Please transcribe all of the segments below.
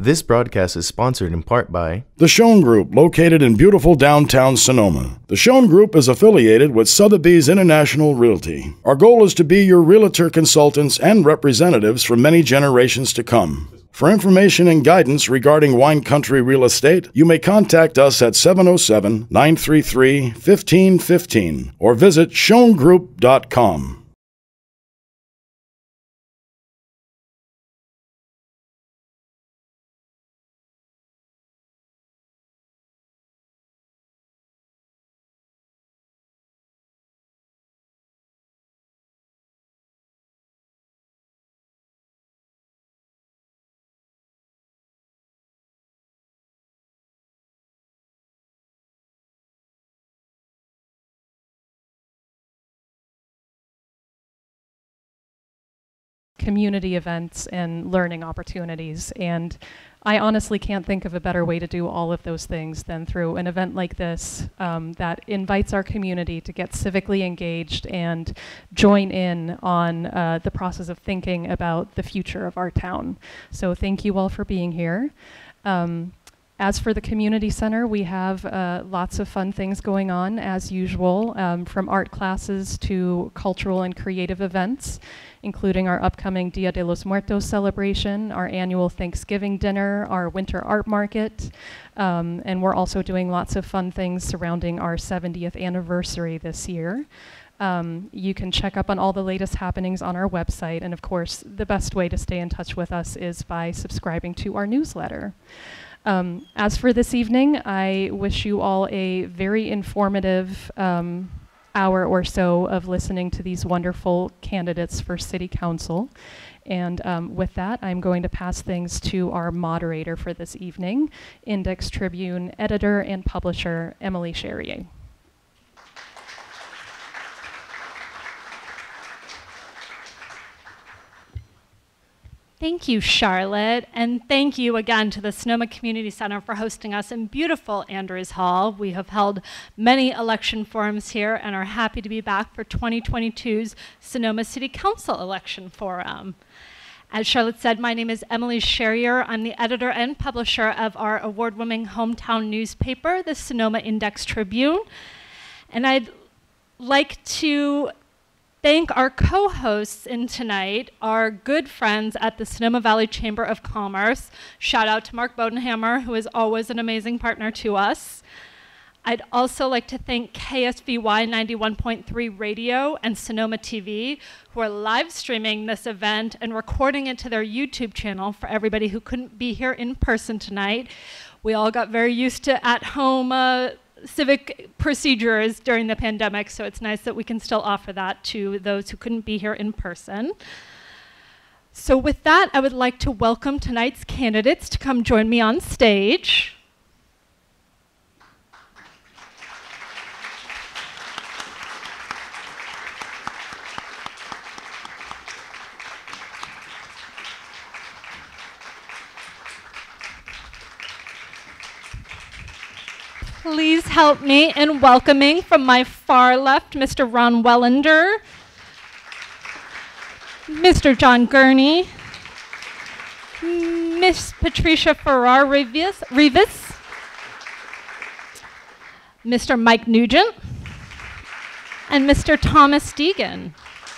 This broadcast is sponsored in part by The Schoen Group, located in beautiful downtown Sonoma. The Schoen Group is affiliated with Sotheby's International Realty. Our goal is to be your realtor consultants and representatives for many generations to come. For information and guidance regarding wine country real estate, you may contact us at 707-933-1515 or visit schoengroup.com. Community events and learning opportunities, and I honestly can't think of a better way to do all of those things than through an event like this that invites our community to get civically engaged and join in on the process of thinking about the future of our town. So thank you all for being here. As for the community center, we have lots of fun things going on as usual, from art classes to cultural and creative events, including our upcoming Dia de los Muertos celebration, our annual Thanksgiving dinner, our winter art market, and we're also doing lots of fun things surrounding our 70th anniversary this year. You can check up on all the latest happenings on our website, and of course, the best way to stay in touch with us is by subscribing to our newsletter. As for this evening, I wish you all a very informative hour or so of listening to these wonderful candidates for City Council. And with that, I'm going to pass things to our moderator for this evening, Index Tribune editor and publisher, Emily Charrier. Thank you, Charlotte, and thank you again to the Sonoma Community Center for hosting us in beautiful Andrews Hall. We have held many election forums here and are happy to be back for 2022's Sonoma City Council Election Forum. As Charlotte said, my name is Emily Charrier. I'm the editor and publisher of our award-winning hometown newspaper, the Sonoma Index Tribune, and I'd like to thank our co-hosts in tonight, our good friends at the Sonoma Valley Chamber of Commerce. Shout out to Mark Bodenhammer, who is always an amazing partner to us. I'd also like to thank KSVY 91.3 Radio and Sonoma TV, who are live streaming this event and recording it to their YouTube channel for everybody who couldn't be here in person tonight. We all got very used to at-home civic procedures during the pandemic, so it's nice that we can still offer that to those who couldn't be here in person. So with that, I would like to welcome tonight's candidates to come join me on stage. Please help me in welcoming from my far left, Mr. Ron Wellender, Mr. John Gurney, Miss Patricia Farrar-Rivas, Mr. Mike Nugent, and Mr. Thomas Deegan.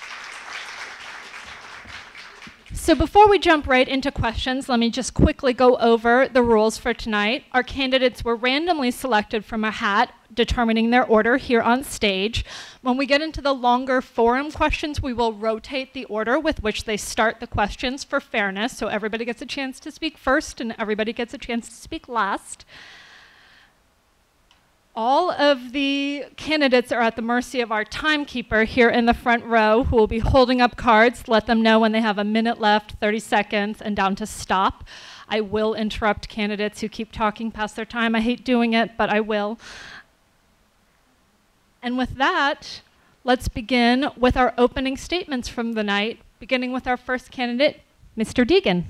So before we jump right into questions, let me just quickly go over the rules for tonight. Our candidates were randomly selected from a hat, determining their order here on stage. When we get into the longer forum questions, we will rotate the order with which they start the questions for fairness, so everybody gets a chance to speak first and everybody gets a chance to speak last. All of the candidates are at the mercy of our timekeeper here in the front row, who will be holding up cards. Let them know when they have a minute left, 30 seconds, and down to stop. I will interrupt candidates who keep talking past their time. I hate doing it, but I will. And with that, let's begin with our opening statements from the night, beginning with our first candidate, Mr. Deegan.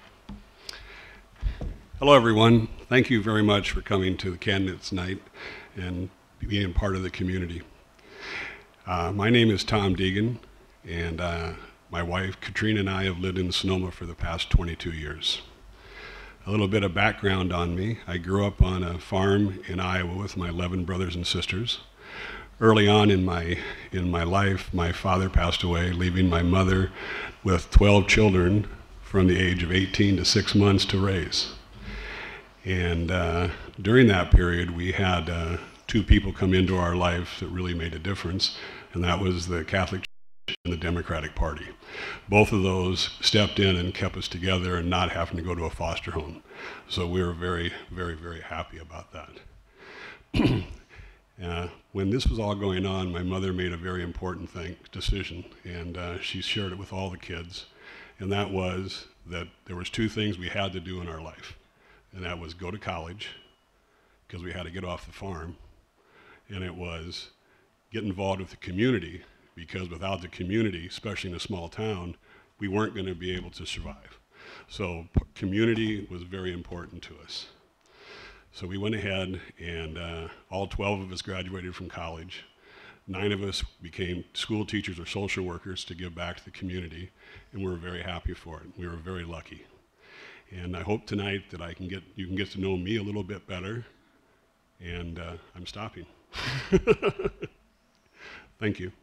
Hello, everyone. Thank you very much for coming to the Candidates Night. and being part of the community. My name is Tom Deegan, and my wife Katrina and I have lived in Sonoma for the past 22 years. A little bit of background on me. I grew up on a farm in Iowa with my 11 brothers and sisters. Early on in my life, my father passed away, leaving my mother with 12 children from the age of 18 to 6 months to raise. And during that period, we had 2 people come into our life that really made a difference, and that was the Catholic Church and the Democratic Party. Both of those stepped in and kept us together and not having to go to a foster home. So we were very, very, very happy about that. When this was all going on, my mother made a very important decision, and she shared it with all the kids, and that was that there was 2 things we had to do in our life, and that was go to college, because we had to get off the farm, and it was get involved with the community, because without the community, especially in a small town, we weren't going to be able to survive. So community was very important to us. So we went ahead, and all 12 of us graduated from college. 9 of us became school teachers or social workers to give back to the community, and we were very happy for it. We were very lucky. And I hope tonight that you can get to know me a little bit better, and I'm stopping. Thank you.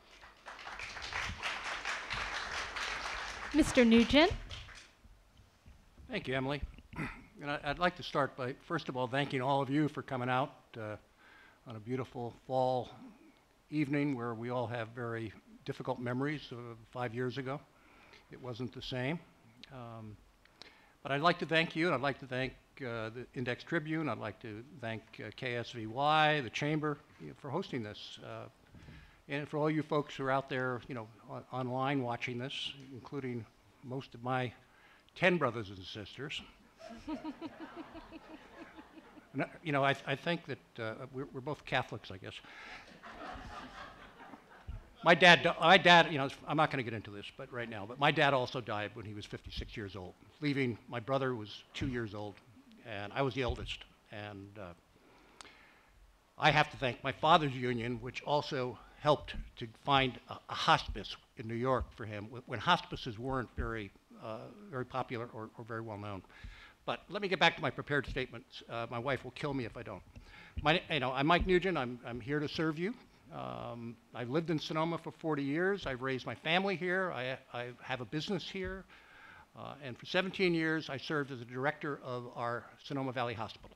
Mr. Nugent. Thank you, Emily. And I'd like to start by, first of all, thanking all of you for coming out on a beautiful fall evening where we all have very difficult memories of 5 years ago. It wasn't the same. But I'd like to thank you, and I'd like to thank the Index Tribune. I'd like to thank KSVY, the Chamber, for hosting this. And for all you folks who are out there, online watching this, including most of my 10 brothers and sisters. I think that we're both Catholics, I guess. My dad, I'm not going to get into this, but right now, but my dad also died when he was 56 years old, leaving my brother who was 2 years old, and I was the eldest. And I have to thank my father's union, which also helped to find a hospice in New York for him when hospices weren't very popular or very well known. But let me get back to my prepared statements. My wife will kill me if I don't. I'm Mike Nugent. I'm here to serve you. I've lived in Sonoma for 40 years. I've raised my family here. I have a business here. And for 17 years, I served as the director of our Sonoma Valley Hospital.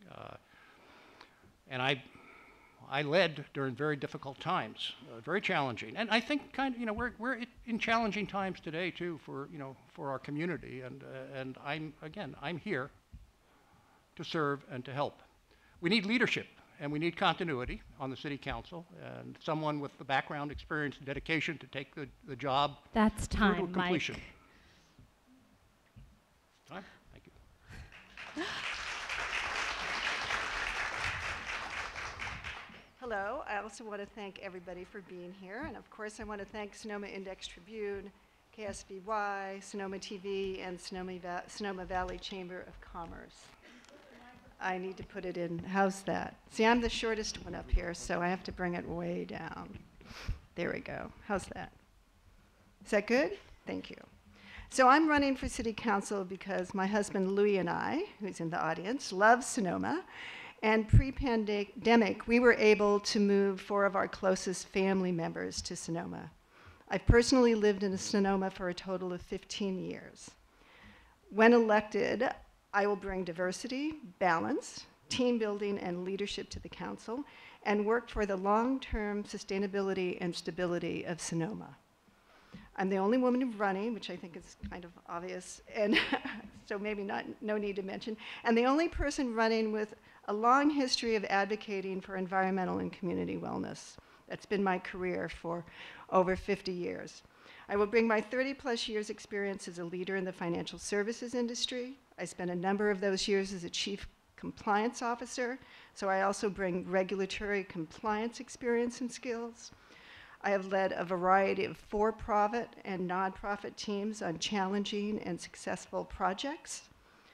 And I led during very difficult times, very challenging. And I think we're in challenging times today too for our community. And I'm here to serve and to help. We need leadership and we need continuity on the city council and someone with the background, experience, and dedication to take the job That's through time, to completion. Mike. Time? Thank you. Hello. I also want to thank everybody for being here. And of course, I want to thank Sonoma Index Tribune, KSVY, Sonoma TV, and Sonoma Valley Chamber of Commerce. I need to put it in. How's that? See, I'm the shortest one up here, so I have to bring it way down. There we go. How's that? Is that good? Thank you. So I'm running for city council because my husband Louis and I, who's in the audience, love Sonoma. And pre-pandemic, we were able to move 4 of our closest family members to Sonoma. I've personally lived in Sonoma for a total of 15 years. When elected, I will bring diversity, balance, team building, and leadership to the council, and work for the long-term sustainability and stability of Sonoma. I'm the only woman running, which I think is kind of obvious, and so maybe no need to mention, and the only person running with a long history of advocating for environmental and community wellness. That's been my career for over 50 years. I will bring my 30-plus years experience as a leader in the financial services industry. I spent a number of those years as a chief compliance officer, so I also bring regulatory compliance experience and skills. I have led a variety of for-profit and nonprofit teams on challenging and successful projects.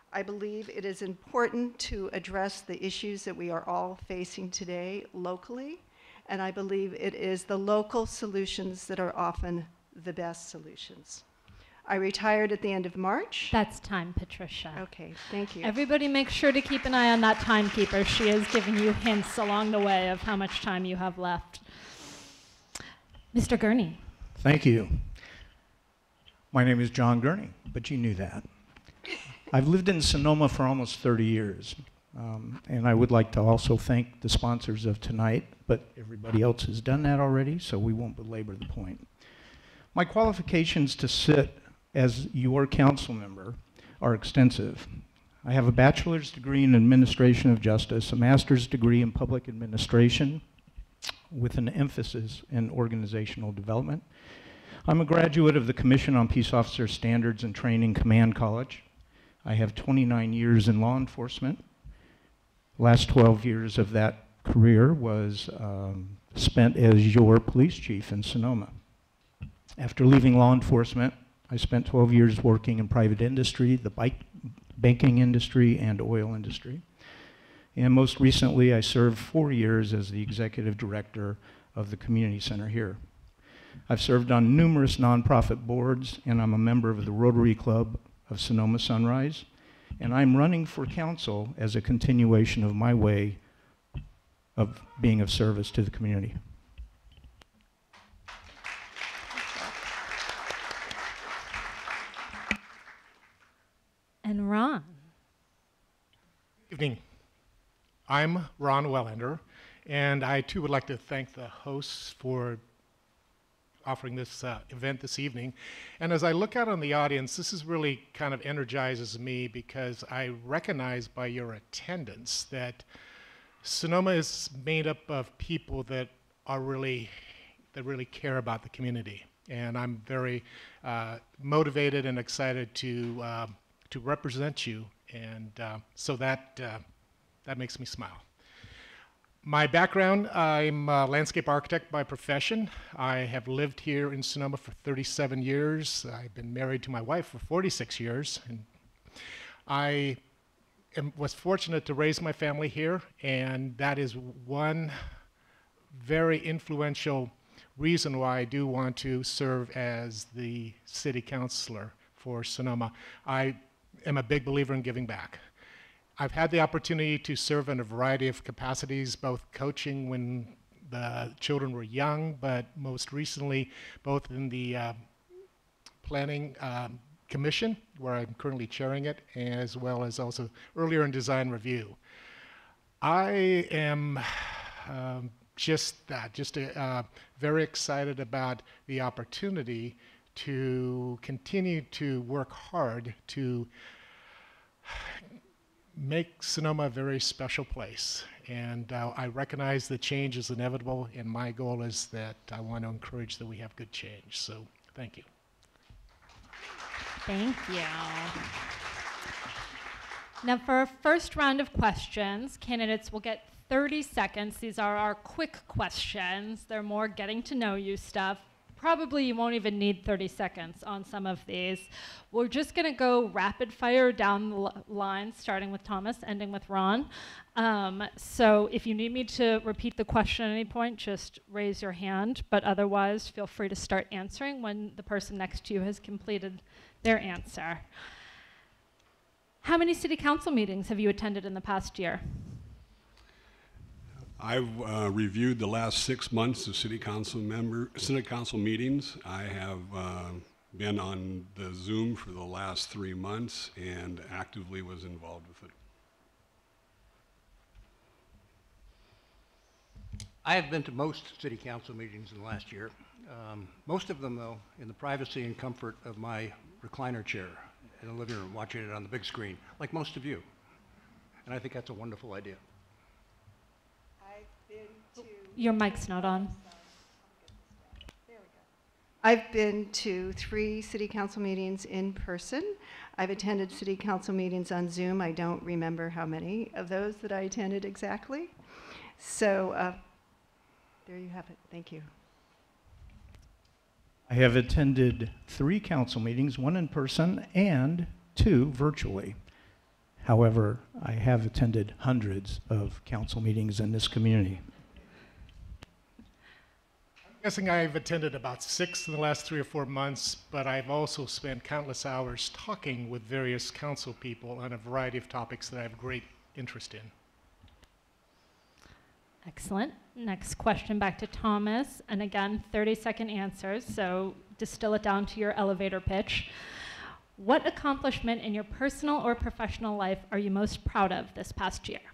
I believe it is important to address the issues that we are all facing today locally, and I believe it is the local solutions that are often the best solutions. I retired at the end of March. That's time, Patricia. Okay, thank you. Everybody make sure to keep an eye on that timekeeper. She is giving you hints along the way of how much time you have left. Mr. Gurney. Thank you. My name is John Gurney, but you knew that. I've lived in Sonoma for almost 30 years, and I would like to also thank the sponsors of tonight, but everybody else has done that already, so we won't belabor the point. My qualifications to sit as your council member are extensive. I have a bachelor's degree in administration of justice, a master's degree in public administration with an emphasis in organizational development. I'm a graduate of the Commission on Peace Officer Standards and Training Command College. I have 29 years in law enforcement. Last 12 years of that career was spent as your police chief in Sonoma. After leaving law enforcement, I spent 12 years working in private industry, the banking industry, and oil industry. And most recently, I served 4 years as the executive director of the community center here. I've served on numerous nonprofit boards, and I'm a member of the Rotary Club of Sonoma Sunrise. And I'm running for council as a continuation of my way of being of service to the community. And Ron. Good evening. I'm Ron Wellander, and I too would like to thank the hosts for offering this event this evening. And as I look out on the audience, this is really kind of energizes me because I recognize by your attendance that Sonoma is made up of people that really care about the community. And I'm very motivated and excited to represent you, and so that makes me smile. My background, I'm a landscape architect by profession. I have lived here in Sonoma for 37 years. I've been married to my wife for 46 years. And I was fortunate to raise my family here, and that is one very influential reason why I do want to serve as the city councilor for Sonoma. I am a big believer in giving back. I've had the opportunity to serve in a variety of capacities, both coaching when the children were young, but most recently both in the planning commission, where I'm currently chairing it, as well as also earlier in design review. I am just very excited about the opportunity to continue to work hard to make Sonoma a very special place. And I recognize that change is inevitable, and my goal is that I want to encourage that we have good change. So thank you. Thank you. Now for our first round of questions, candidates will get 30 seconds. These are our quick questions. They're more getting to know you stuff. Probably you won't even need 30 seconds on some of these. We're just going to go rapid fire down the line, starting with Thomas, ending with Ron. So if you need me to repeat the question at any point, just raise your hand. But otherwise, feel free to start answering when the person next to you has completed their answer. How many city council meetings have you attended in the past year? I've reviewed the last 6 months of city council meetings. I have been on the Zoom for the last 3 months and actively was involved with it. I have been to most city council meetings in the last year. Most of them, though, in the privacy and comfort of my recliner chair in the living room, watching it on the big screen, like most of you. And I think that's a wonderful idea. Your mic's not on. There we go. I've been to 3 city council meetings in person. I've attended city council meetings on Zoom. I don't remember how many of those that I attended exactly. So there you have it. Thank you. I have attended 3 council meetings, 1 in person and 2 virtually. However, I have attended hundreds of council meetings in this community. I'm guessing I've attended about 6 in the last 3 or 4 months, but I've also spent countless hours talking with various council people on a variety of topics that I have great interest in. Excellent. Next question back to Thomas. And again, 30-second answers, so distill it down to your elevator pitch. What accomplishment in your personal or professional life are you most proud of this past year?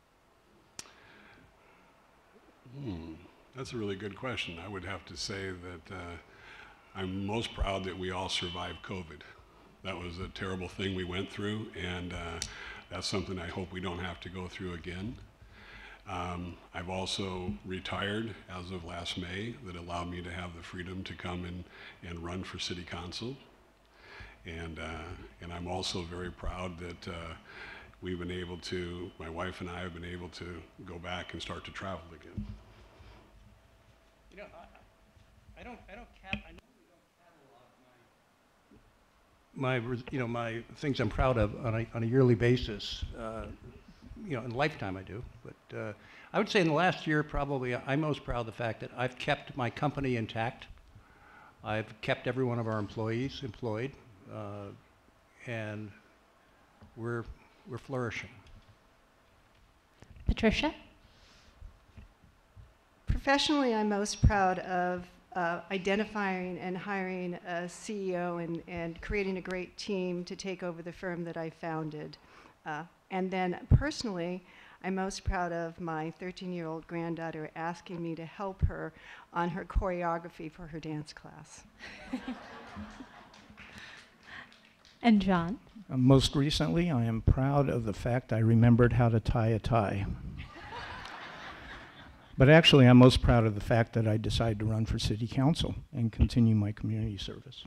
That's a really good question. I would have to say that I'm most proud that we all survived COVID. That was a terrible thing we went through, and that's something I hope we don't have to go through again. I've also retired as of last May. That allowed me to have the freedom to come and run for city council. And I'm also very proud that we've been able to, my wife and I have been able to go back and start to travel again. You know, I know we don't catalog my things I'm proud of on a yearly basis. In lifetime I do, but I would say in the last year probably I'm most proud of the fact that I've kept my company intact. I've kept every one of our employees employed, and we're flourishing. Patricia? Professionally, I'm most proud of identifying and hiring a CEO and creating a great team to take over the firm that I founded. And then personally, I'm most proud of my 13-year-old granddaughter asking me to help her on her choreography for her dance class. And John? Most recently, I am proud of the fact I remembered how to tie a tie. But actually, I'm most proud of the fact that I decided to run for city council and continue my community service.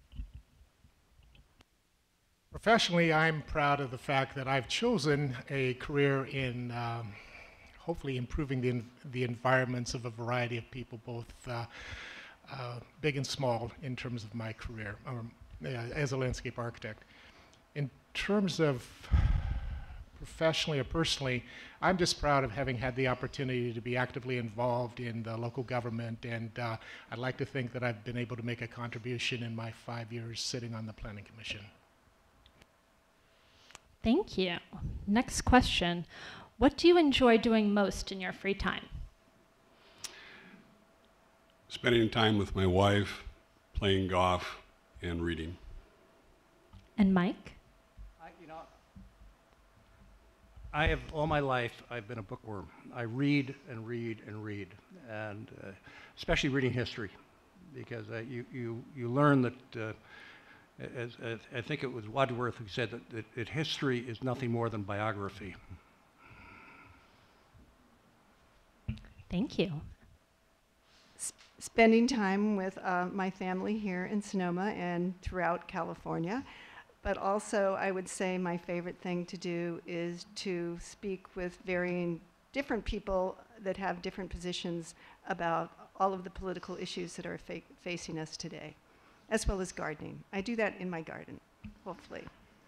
Professionally, I'm proud of the fact that I've chosen a career in hopefully improving the environments of a variety of people, both big and small, in terms of my career as a landscape architect. In terms of professionally or personally, I'm just proud of having had the opportunity to be actively involved in the local government, and I'd like to think that I've been able to make a contribution in my 5 years sitting on the Planning Commission. Thank you. Next question. What do you enjoy doing most in your free time? Spending time with my wife, playing golf, and reading. And Mike? I have all my life I've been a bookworm. I read and read and read, and especially reading history, because you learn that. As I think it was Wadsworth who said that history is nothing more than biography. Thank you. Spending time with my family here in Sonoma and throughout California. But also, I would say my favorite thing to do is to speak with varying different people that have different positions about all of the political issues that are facing us today, as well as gardening. I do that in my garden, hopefully.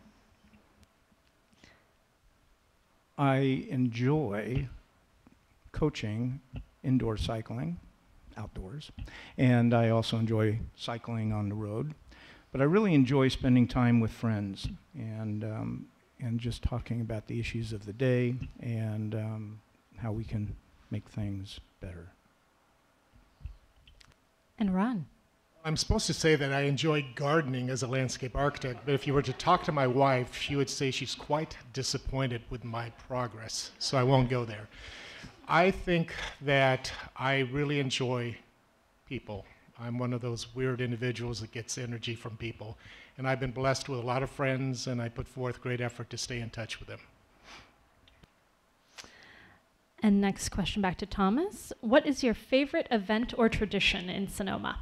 I enjoy coaching indoor cycling, outdoors, and I also enjoy cycling on the road. But I really enjoy spending time with friends and just talking about the issues of the day and how we can make things better. And Ron? I'm supposed to say that I enjoy gardening as a landscape architect, but if you were to talk to my wife, she would say she's quite disappointed with my progress, so I won't go there. I think that I really enjoy people. I'm one of those weird individuals that gets energy from people, and I've been blessed with a lot of friends, and I put forth great effort to stay in touch with them. And next question back to Thomas. What is your favorite event or tradition in Sonoma?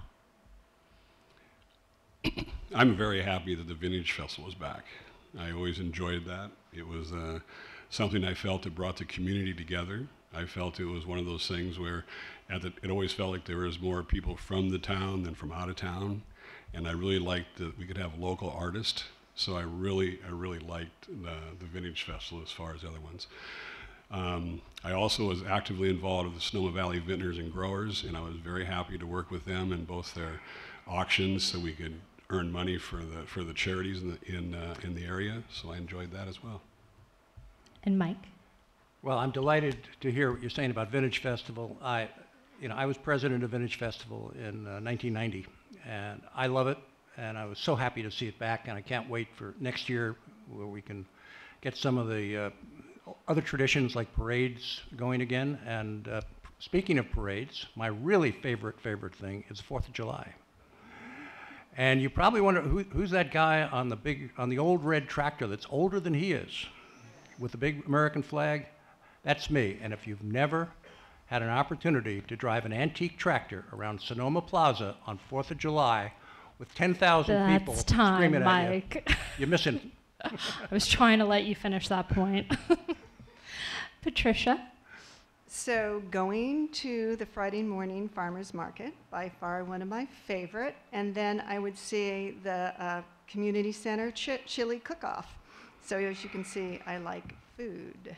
I'm very happy that the Vintage Festival is back. I always enjoyed that. It was something I felt it brought the community together. I felt it was one of those things where it always felt like there was more people from the town than from out of town. And I really liked that we could have local artists So I really liked the Vintage Festival as far as other ones. I also was actively involved with the Sonoma Valley Vintners and Growers, and I was very happy to work with them in both their auctions so we could earn money for the charities in the area. So I enjoyed that as well. And Mike? Well, I'm delighted to hear what you're saying about Vintage Festival. I was president of Vintage Festival in 1990, and I love it, and I was so happy to see it back, and I can't wait for next year where we can get some of the other traditions like parades going again. And speaking of parades, my really favorite thing is the 4th of July. And you probably wonder who's that guy on the old red tractor that's older than he is with the big American flag? That's me. And if you've never had an opportunity to drive an antique tractor around Sonoma Plaza on 4th of July with 10,000 people screaming Mike. at you, you're missing. I was trying to let you finish that point. Patricia? So going to the Friday morning farmers market, by far one of my favorite, and then I would see the community center chili cook-off. So as you can see, I like food.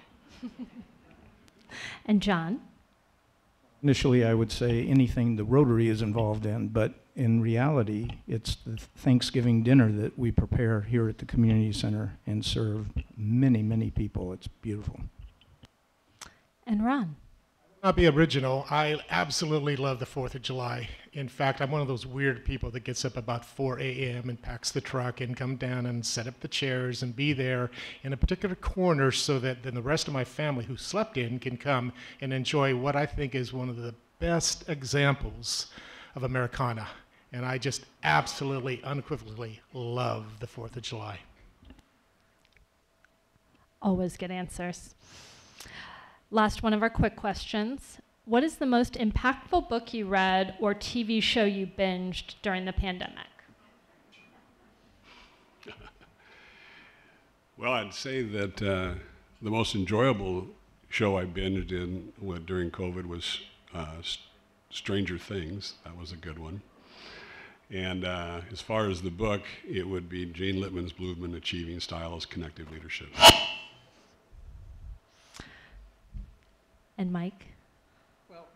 And John? Initially, I would say anything the Rotary is involved in, but in reality, it's the Thanksgiving dinner that we prepare here at the community center and serve many, many people. It's beautiful. And Ron? Not be original. I absolutely love the 4th of July. In fact, I'm one of those weird people that gets up about 4 a.m. and packs the truck and come down and set up the chairs and be there in a particular corner so that then the rest of my family who slept in can come and enjoy what I think is one of the best examples of Americana. And I just absolutely, unequivocally love the 4th of July. Always good answers. Last one of our quick questions. What is the most impactful book you read or TV show you binged during the pandemic? Well, I'd say that the most enjoyable show I binged during COVID was Stranger Things. That was a good one. And as far as the book, it would be Jane Littman's Blumen, Achieving Styles, Connective Leadership. And Mike? Well,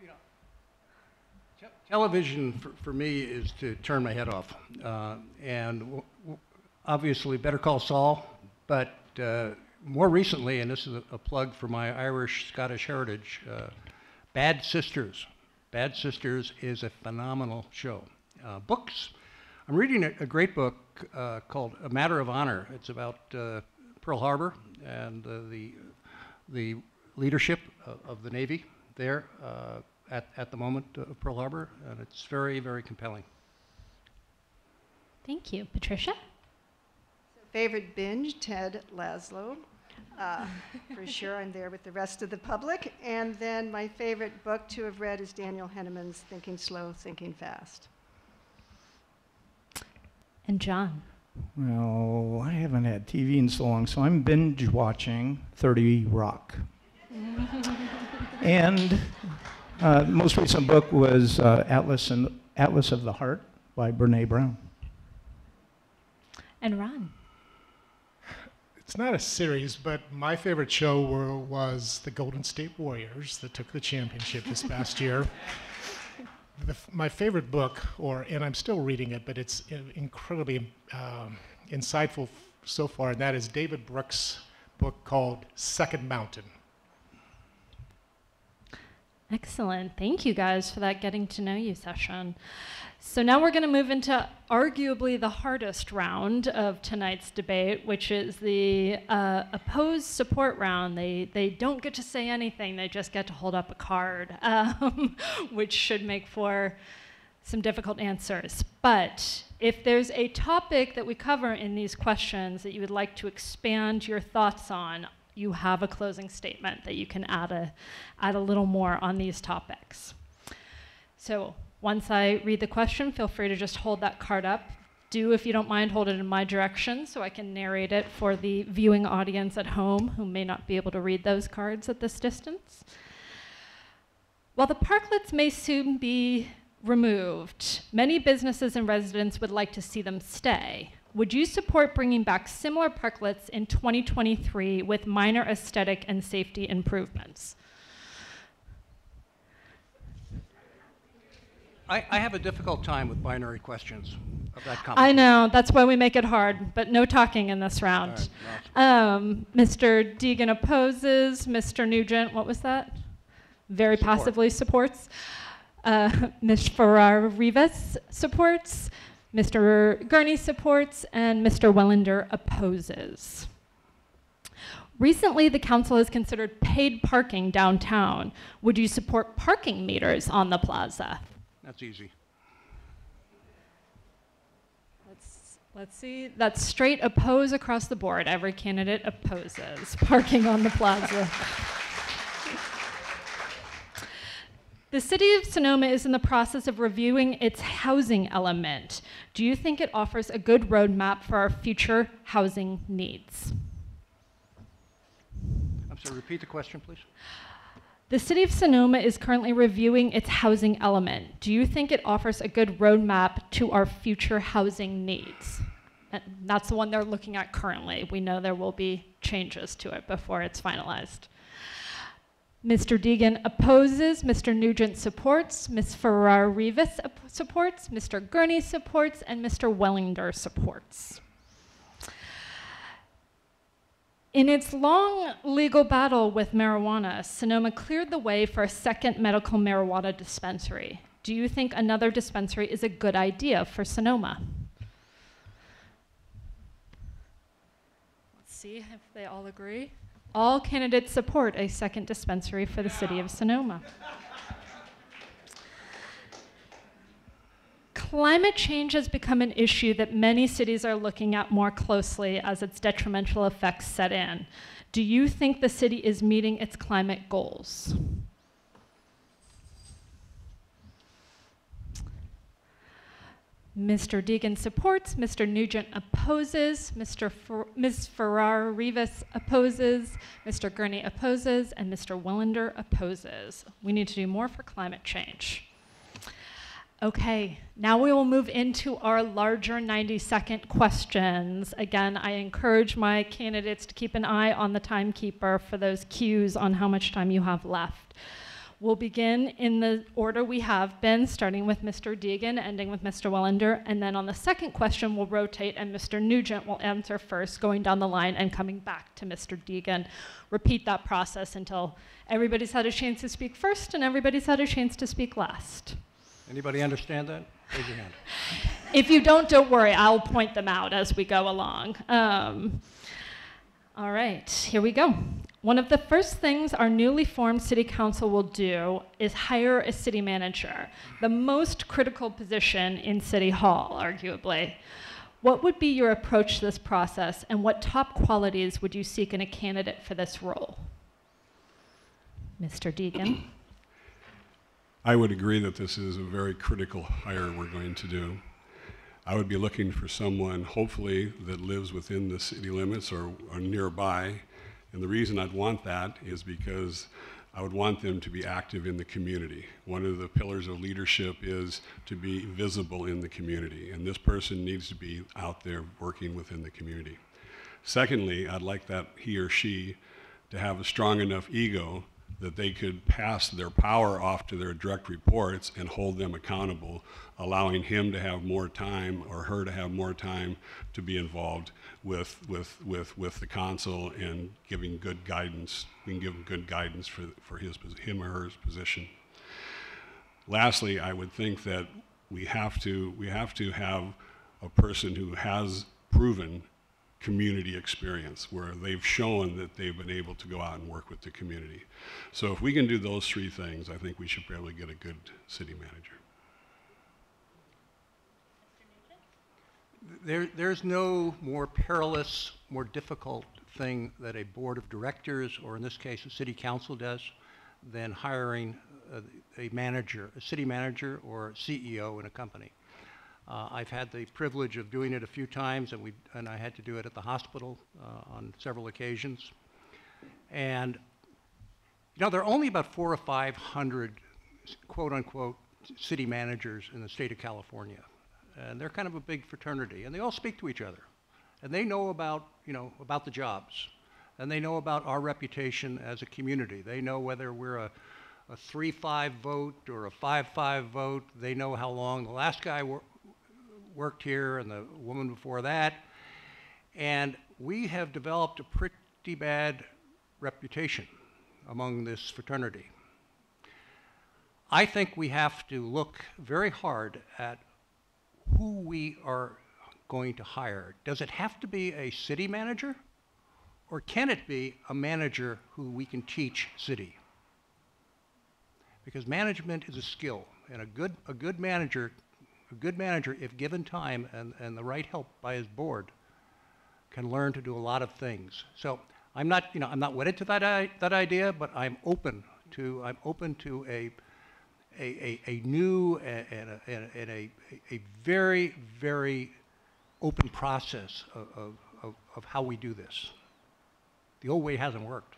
television for me is to turn my head off. And obviously Better Call Saul, but more recently, and this is a plug for my Irish-Scottish heritage, Bad Sisters. Bad Sisters is a phenomenal show. Books. I'm reading a great book called A Matter of Honor. It's about Pearl Harbor and the leadership of the Navy there at the moment of Pearl Harbor, and it's very, very compelling. Thank you. Patricia? Favorite binge, Ted Lasso. For sure, I'm there with the rest of the public. And then my favorite book to have read is Daniel Henneman's Thinking Slow, Thinking Fast. And John? Well, I haven't had TV in so long, so I'm binge watching 30 Rock. And the most recent book was Atlas of the Heart by Brené Brown. And Ron? It's not a series, but my favorite show was the Golden State Warriors that took the championship this past year. My favorite book, and I'm still reading it, but it's incredibly insightful so far, and that is David Brooks' book called Second Mountain. Excellent. Thank you guys for that getting to know you session. So now we're going to move into arguably the hardest round of tonight's debate, which is the opposed support round. They don't get to say anything. They just get to hold up a card, which should make for some difficult answers. But if there's a topic that we cover in these questions that you would like to expand your thoughts on, you have a closing statement that you can add a little more on these topics. So once I read the question, feel free to just hold that card up. Do, if you don't mind, hold it in my direction so I can narrate it for the viewing audience at home who may not be able to read those cards at this distance. While the parklets may soon be removed, many businesses and residents would like to see them stay. would you support bringing back similar parklets in 2023 with minor aesthetic and safety improvements? I have a difficult time with binary questions of that kind. I know, that's why we make it hard, but no talking in this round. Mr. Deegan opposes, Mr. Nugent, what was that? Very passively supports. Ms. Ferrar-Rivas supports, Mr. Gurney supports, and Mr. Wellender opposes. Recently, the council has considered paid parking downtown. Would you support parking meters on the plaza? That's easy. Let's see. That's straight oppose across the board. Every candidate opposes parking on the plaza. The city of Sonoma is in the process of reviewing its housing element. Do you think it offers a good roadmap for our future housing needs? I'm sorry, repeat the question, please. The city of Sonoma is currently reviewing its housing element. Do you think it offers a good roadmap to our future housing needs? And that's the one they're looking at currently. We know there will be changes to it before it's finalized. Mr. Deegan opposes, Mr. Nugent supports, Ms. Ferrar-Rivas supports, Mr. Gurney supports, and Mr. Wellender supports. In its long legal battle with marijuana, Sonoma cleared the way for a second medical marijuana dispensary. Do you think another dispensary is a good idea for Sonoma? Let's see if they all agree. All candidates support a second dispensary for the city of Sonoma. Climate change has become an issue that many cities are looking at more closely as its detrimental effects set in. Do you think the city is meeting its climate goals? Mr. Deegan supports, Mr. Nugent opposes, Ms. Ferrar-Rivas opposes, Mr. Gurney opposes, and Mr. Wellender opposes. We need to do more for climate change. Okay, now we will move into our larger 90-second questions. Again, I encourage my candidates to keep an eye on the timekeeper for those cues on how much time you have left. We'll begin in the order we have been, starting with Mr. Deegan, ending with Mr. Wellender, and then on the second question, we'll rotate and Mr. Nugent will answer first, going down the line and coming back to Mr. Deegan. Repeat that process until everybody's had a chance to speak first and everybody's had a chance to speak last. Anybody understand that? Raise your hand. If you don't worry. I'll point them out as we go along. All right, here we go. One of the first things our newly formed city council will do is hire a city manager, the most critical position in City Hall, arguably. What would be your approach to this process, and what top qualities would you seek in a candidate for this role? Mr. Deegan. I would agree that this is a very critical hire we're going to do. I would be looking for someone, hopefully, that lives within the city limits or nearby. And the reason I'd want that is because I would want them to be active in the community. One of the pillars of leadership is to be visible in the community, and this person needs to be out there working within the community. Secondly, I'd like that he or she to have a strong enough ego that they could pass their power off to their direct reports and hold them accountable, allowing him to have more time or her to have more time to be involved with the council and giving good guidance. We can give him good guidance for him or her position. Lastly, I would think that we have to have a person who has proven community experience, where they've shown that they've been able to go out and work with the community. So if we can do those three things, I think we should probably get a good city manager. There's no more perilous, more difficult thing that a board of directors, or in this case, a city council does, than hiring a manager, a city manager or CEO in a company. I've had the privilege of doing it a few times, and I had to do it at the hospital on several occasions. And you know, there are only about 400 or 500 quote-unquote city managers in the state of California. and they're kind of a big fraternity, and they all speak to each other, and they know about, about the jobs, and they know about our reputation as a community. They know whether we're a 3-5 vote or a 5-5 vote. They know how long the last guy worked here and the woman before that, and we have developed a pretty bad reputation among this fraternity. I think we have to look very hard at who we are going to hire. Does it have to be a city manager, or can it be a manager who we can teach city? Because management is a skill, and a good manager, if given time and the right help by his board, can learn to do a lot of things. So I'm not wedded to that idea, but I'm open to a new and a very, very open process of how we do this. The old way hasn't worked.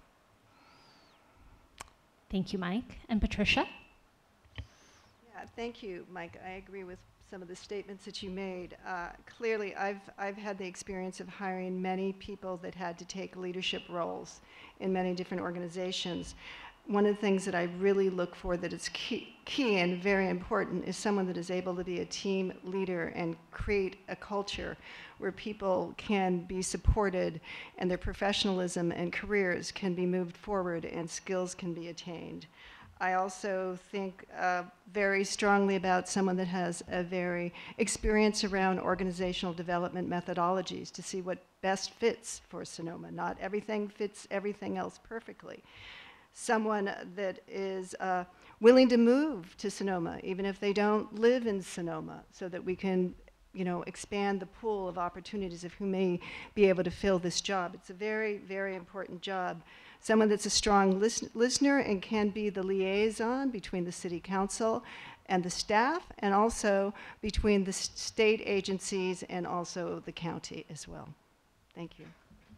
Thank you, Mike. And Patricia? Yeah, thank you, Mike. I agree with some of the statements that you made. Clearly, I've had the experience of hiring many people that had to take leadership roles in many different organizations. One of the things that I really look for that is key and very important is someone that is able to be a team leader and create a culture where people can be supported and their professionalism and careers can be moved forward and skills can be attained. I also think very strongly about someone that has a very experience around organizational development methodologies to see what best fits for Sonoma. Not everything fits everything else perfectly. Someone that is willing to move to Sonoma, even if they don't live in Sonoma, so that we can, expand the pool of opportunities of who may be able to fill this job. It's a very, very important job. Someone that's a strong listener and can be the liaison between the city council and the staff, and also between the state agencies and also the county as well. Thank you.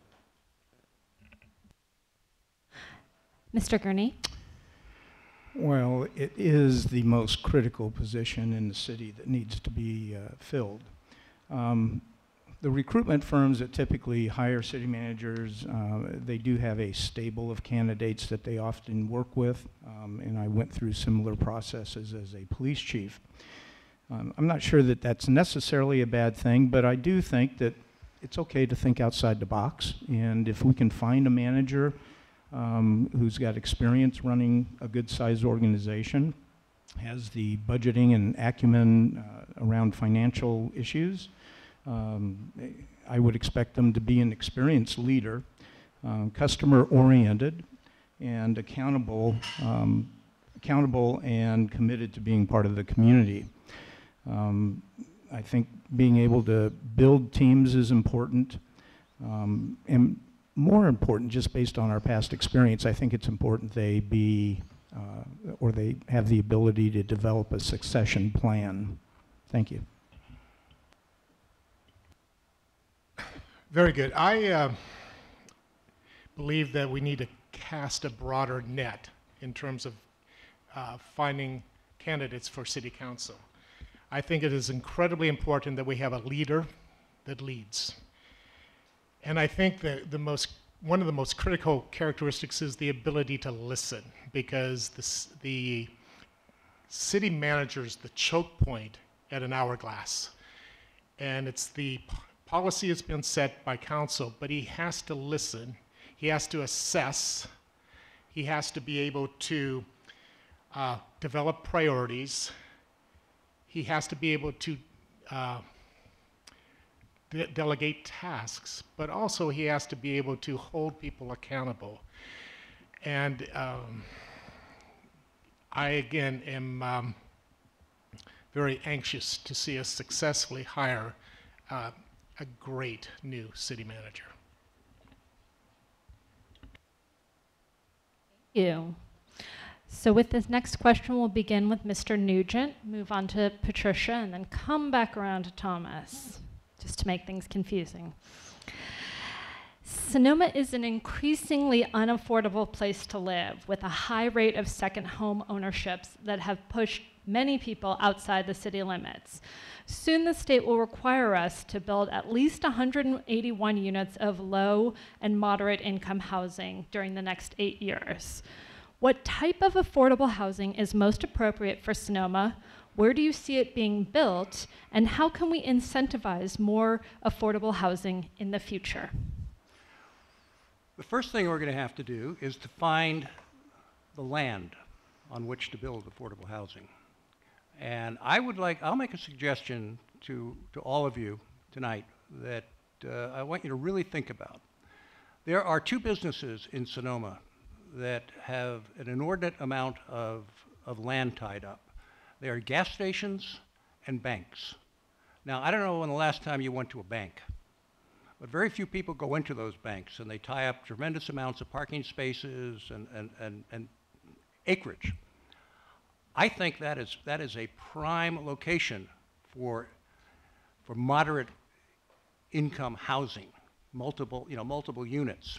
Mr. Gurney? Well, it is the most critical position in the city that needs to be filled. The recruitment firms that typically hire city managers, they do have a stable of candidates that they often work with, and I went through similar processes as a police chief. I'm not sure that that's necessarily a bad thing, but I do think that it's okay to think outside the box, and if we can find a manager who's got experience running a good-sized organization, has the budgeting and acumen around financial issues, I would expect them to be an experienced leader, customer-oriented, and accountable and committed to being part of the community. I think being able to build teams is important, and more important, just based on our past experience, I think it's important they be, or they have the ability to develop a succession plan. Thank you. Very good. I believe that we need to cast a broader net in terms of finding candidates for city council. I think it is incredibly important that we have a leader that leads. And I think that one of the most critical characteristics is the ability to listen, because the city manager is the choke point at an hourglass. And it's the policy has been set by council, but he has to listen, he has to assess, he has to be able to develop priorities, he has to be able to delegate tasks, but also he has to be able to hold people accountable. And I, again, am very anxious to see us successfully hire a great new city manager. Thank you. So with this next question, we'll begin with Mr. Nugent, move on to Patricia, and then come back around to Thomas, just to make things confusing. Sonoma is an increasingly unaffordable place to live, with a high rate of second home ownerships that have pushed many people outside the city limits. Soon the state will require us to build at least 181 units of low and moderate income housing during the next 8 years. What type of affordable housing is most appropriate for Sonoma? Where do you see it being built? And how can we incentivize more affordable housing in the future? The first thing we're going to have to do is to find the land on which to build affordable housing. And I'll make a suggestion to all of you tonight that I want you to really think about. There are 2 businesses in Sonoma that have an inordinate amount of land tied up. They are gas stations and banks. Now, I don't know when the last time you went to a bank, but very few people go into those banks, and they tie up tremendous amounts of parking spaces and acreage. I think that is a prime location for moderate income housing, multiple units.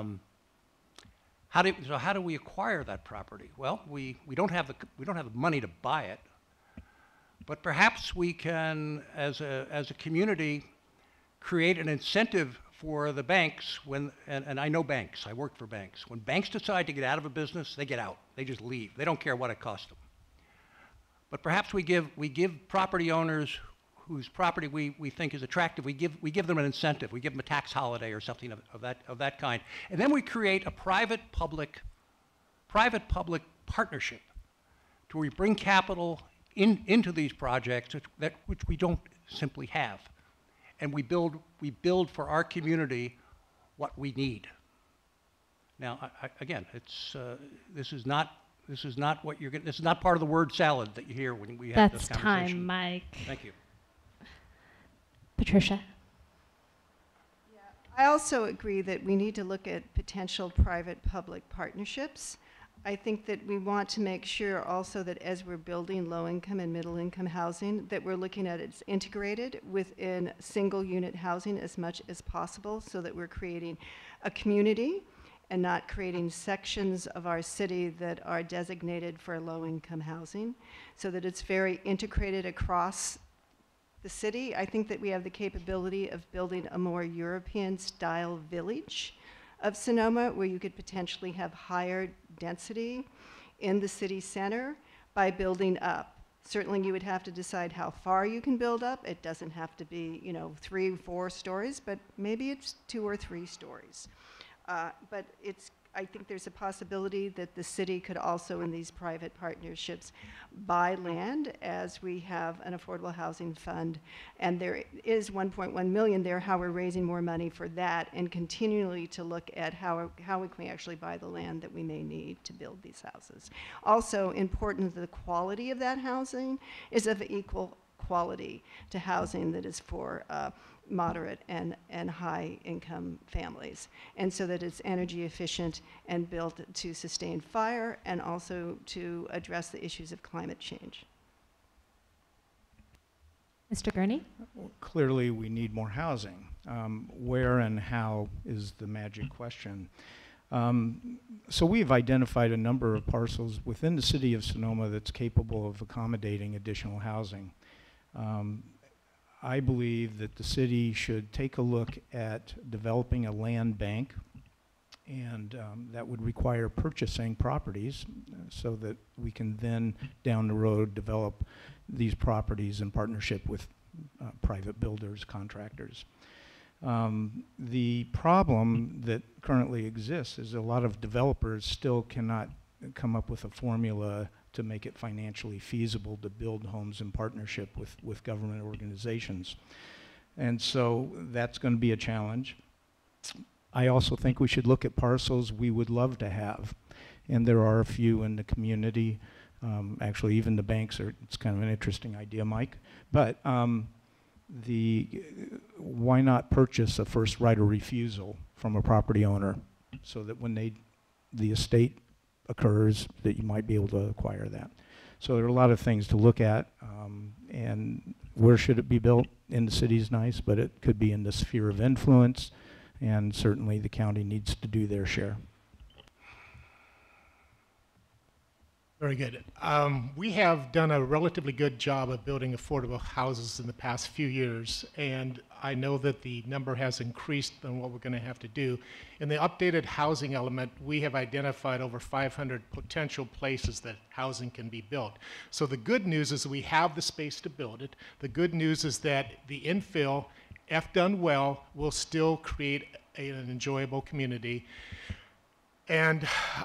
How do we acquire that property? Well, we don't have the money to buy it, but perhaps we can, as a community, create an incentive for the banks and I know banks, I work for banks. When banks decide to get out of a business, they get out. They just leave. They don't care what it costs them. But perhaps we give property owners whose property we think is attractive, we give them an incentive. We give them a tax holiday or something of that kind. And then we create a private-public partnership to where we bring capital into these projects which we don't simply have. And we build for our community what we need. Now, again, this is not what you're getting. This is not part of the word salad that you hear when we have this conversation. That's time, Mike. Thank you. Patricia. Yeah, I also agree that we need to look at potential private-public partnerships. I think that we want to make sure also that as we're building low-income and middle-income housing, that we're looking at it integrated within single-unit housing as much as possible, so that we're creating a community and not creating sections of our city that are designated for low-income housing, so that it's very integrated across the city. I think that we have the capability of building a more European-style village of Sonoma, where you could potentially have higher density in the city center by building up. Certainly you would have to decide how far you can build up. It doesn't have to be 3 or 4 stories, but maybe it's 2 or 3 stories. But I think there's a possibility that the city could also, in these private partnerships, buy land, as we have an affordable housing fund. And there is 1.1 million there, how we're raising more money for that, and continually to look at how we can actually buy the land that we may need to build these houses. Also important, the quality of that housing is of equal quality to housing that is for moderate and high income families, and so that it's energy efficient and built to sustain fire and also to address the issues of climate change. Mr. Gurney? Well, clearly we need more housing. Where and how is the magic question. So we've identified a number of parcels within the city of Sonoma that's capable of accommodating additional housing. I believe that the city should take a look at developing a land bank, and that would require purchasing properties so that we can then down the road develop these properties in partnership with private builders, contractors. The problem that currently exists is a lot of developers still cannot come up with a formula to make it financially feasible to build homes in partnership with government organizations. And so that's going to be a challenge. I also think we should look at parcels we would love to have. And there are a few in the community. Actually, even the banks it's kind of an interesting idea, Mike. But why not purchase a first right of refusal from a property owner so that when the estate occurs, that you might be able to acquire that. So there are a lot of things to look at, and where should it be built in the city is nice, but it could be in the sphere of influence, and certainly the county needs to do their share. Very good. We have done a relatively good job of building affordable houses in the past few years, and I know that the number has increased on what we're going to have to do. In the updated housing element, we have identified over 500 potential places that housing can be built. So the good news is we have the space to build it. The good news is that the infill, if done well, will still create an enjoyable community. And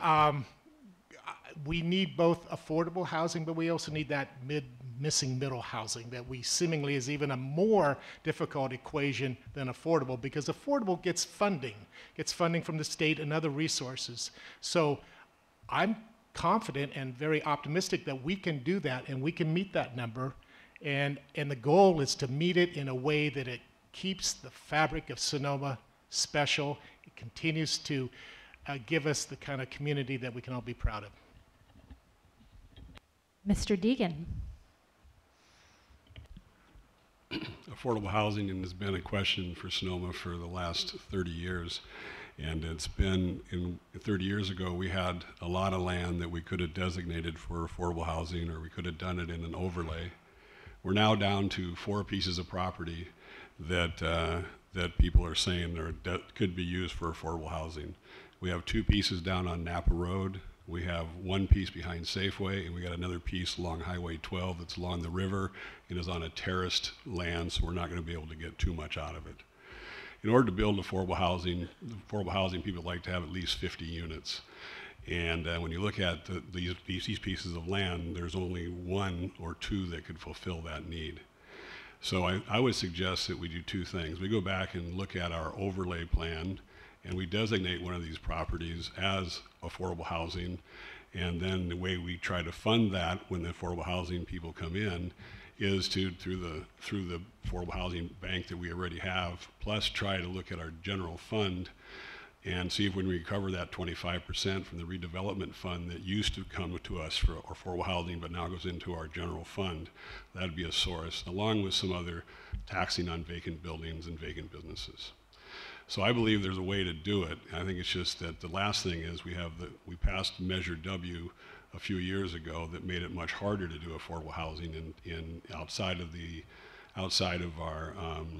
we need both affordable housing, but we also need that missing middle housing that we seemingly is even a more difficult equation than affordable, because affordable gets funding from the state and other resources. So I'm confident and very optimistic that we can do that and we can meet that number. And the goal is to meet it in a way that it keeps the fabric of Sonoma special. It continues to give us the kind of community that we can all be proud of. Mr. Deegan. Affordable housing has been a question for Sonoma for the last 30 years. And it's been, 30 years ago, we had a lot of land that we could have designated for affordable housing, or we could have done it in an overlay. We're now down to 4 pieces of property that, that people are saying could be used for affordable housing. We have 2 pieces down on Napa Road. We have 1 piece behind Safeway, and we got another piece along Highway 12 that's along the river and is on a terraced land, so we're not going to be able to get too much out of it. In order to build affordable housing, people like to have at least 50 units. And when you look at these pieces of land, there's only 1 or 2 that could fulfill that need. So I would suggest that we do 2 things. We go back and look at our overlay plan, and we designate one of these properties as affordable housing, and then the way we try to fund that when the affordable housing people come in is through the affordable housing bank that we already have, plus try to look at our general fund and see if we can recover that 25% from the redevelopment fund that used to come to us for affordable housing but now goes into our general fund. That'd be a source, along with some other taxing on vacant buildings and vacant businesses. So I believe there's a way to do it. I think it's just that the last thing is we passed Measure W a few years ago that made it much harder to do affordable housing outside of our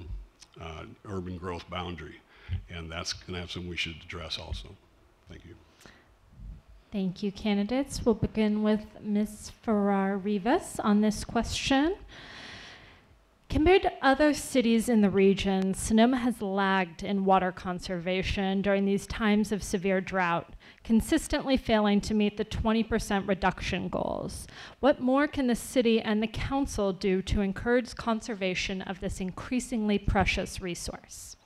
urban growth boundary, and that's going to have something we should address also. Thank you. Thank you, candidates. We'll begin with Ms. Ferrar-Rivas on this question. Compared to other cities in the region, Sonoma has lagged in water conservation during these times of severe drought, consistently failing to meet the 20% reduction goals. What more can the city and the council do to encourage conservation of this increasingly precious resource?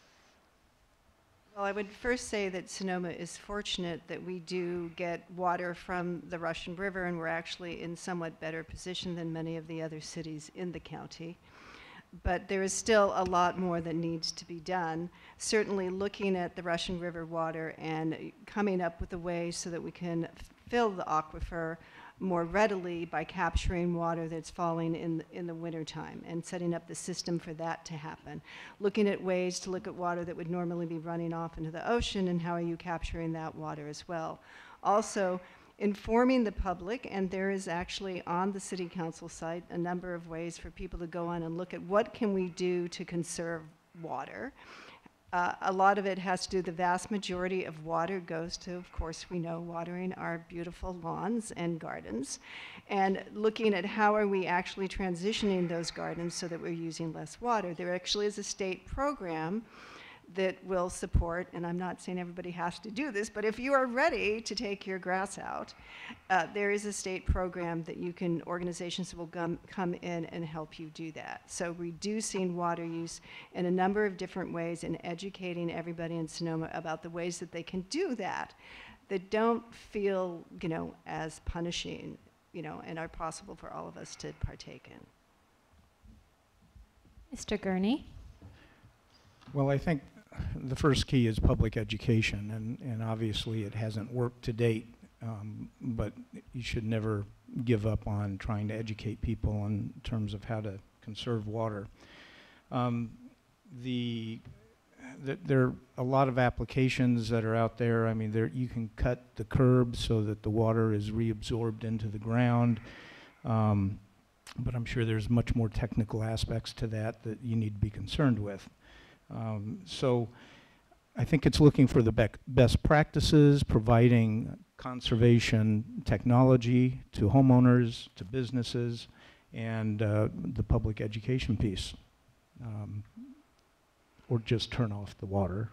Well, I would first say that Sonoma is fortunate that we do get water from the Russian River, and we're actually in somewhat better position than many of the other cities in the county. But there is still a lot more that needs to be done. Certainly looking at the Russian River water and coming up with a way so that we can fill the aquifer more readily by capturing water that's falling in the wintertime and setting up the system for that to happen. Looking at ways to look at water that would normally be running off into the ocean, and how are you capturing that water as well. Also, informing the public, and there is actually on the City Council site a number of ways for people to go on and look at what can we do to conserve water. A lot of it has to do, the vast majority of water goes to, of course, we know, watering our beautiful lawns and gardens, and looking at how are we actually transitioning those gardens so that we're using less water. There actually is a state program that will support, and I'm not saying everybody has to do this, but if you are ready to take your grass out, there is a state program that you can, organizations will come in and help you do that. So reducing water use in a number of different ways and educating everybody in Sonoma about the ways that they can do that don't feel, as punishing, and are possible for all of us to partake in. Mr. Gurney. Well, I think the first key is public education, and obviously it hasn't worked to date, but you should never give up on trying to educate people in terms of how to conserve water. The there are a lot of applications that are out there. I mean, you can cut the curb so that the water is reabsorbed into the ground. But I'm sure there's much more technical aspects to that you need to be concerned with. So I think it's looking for the best practices, providing conservation technology to homeowners, to businesses, and the public education piece. Or just turn off the water.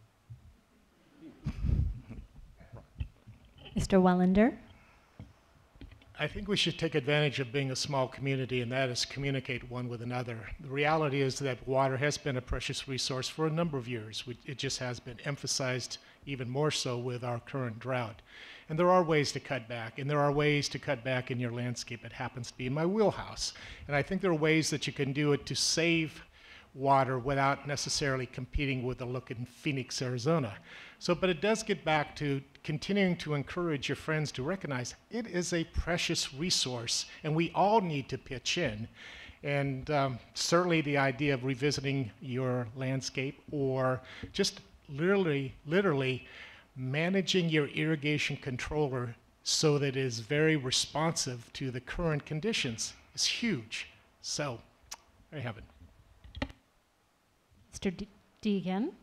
Mr. Wellender? I think we should take advantage of being a small community, and that is communicate one with another. The reality is that water has been a precious resource for a number of years. It just has been emphasized even more so with our current drought. And there are ways to cut back, and there are ways to cut back in your landscape. It happens to be in my wheelhouse. And I think there are ways that you can do it to save water without necessarily competing with the look in Phoenix, Arizona. So, but it does get back to continuing to encourage your friends to recognize it is a precious resource and we all need to pitch in. And certainly the idea of revisiting your landscape or just literally managing your irrigation controller so that it is very responsive to the current conditions is huge. So, there you have it. Mr. Deegan?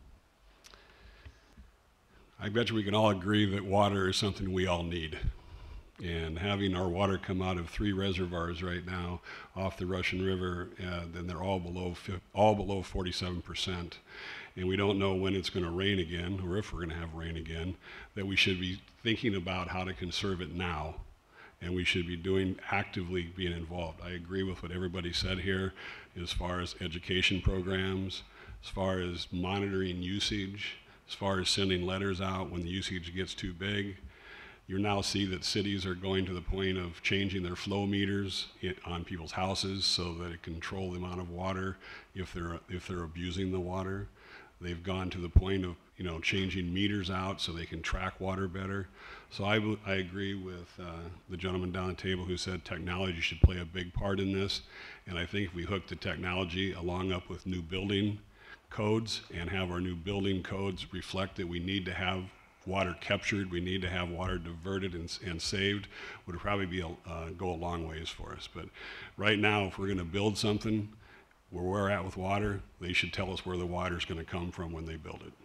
I bet you we can all agree that water is something we all need. And having our water come out of 3 reservoirs right now off the Russian River, then they're all below 47%. And we don't know when it's going to rain again, or if we're going to have rain again, that we should be thinking about how to conserve it now. And we should be actively being involved. I agree with what everybody said here as far as education programs, as far as monitoring usage, as far as sending letters out when the usage gets too big. You now see that cities are going to the point of changing their flow meters on people's houses so that it can control the amount of water if they're abusing the water. They've gone to the point of changing meters out so they can track water better. So I agree with the gentleman down the table who said technology should play a big part in this. And I think if we hook the technology along up with new building codes and have our new building codes reflect that we need to have water captured, we need to have water diverted and saved, would probably go a long ways for us. But right now, if we're going to build something where we're at with water, they should tell us where the water's going to come from when they build it.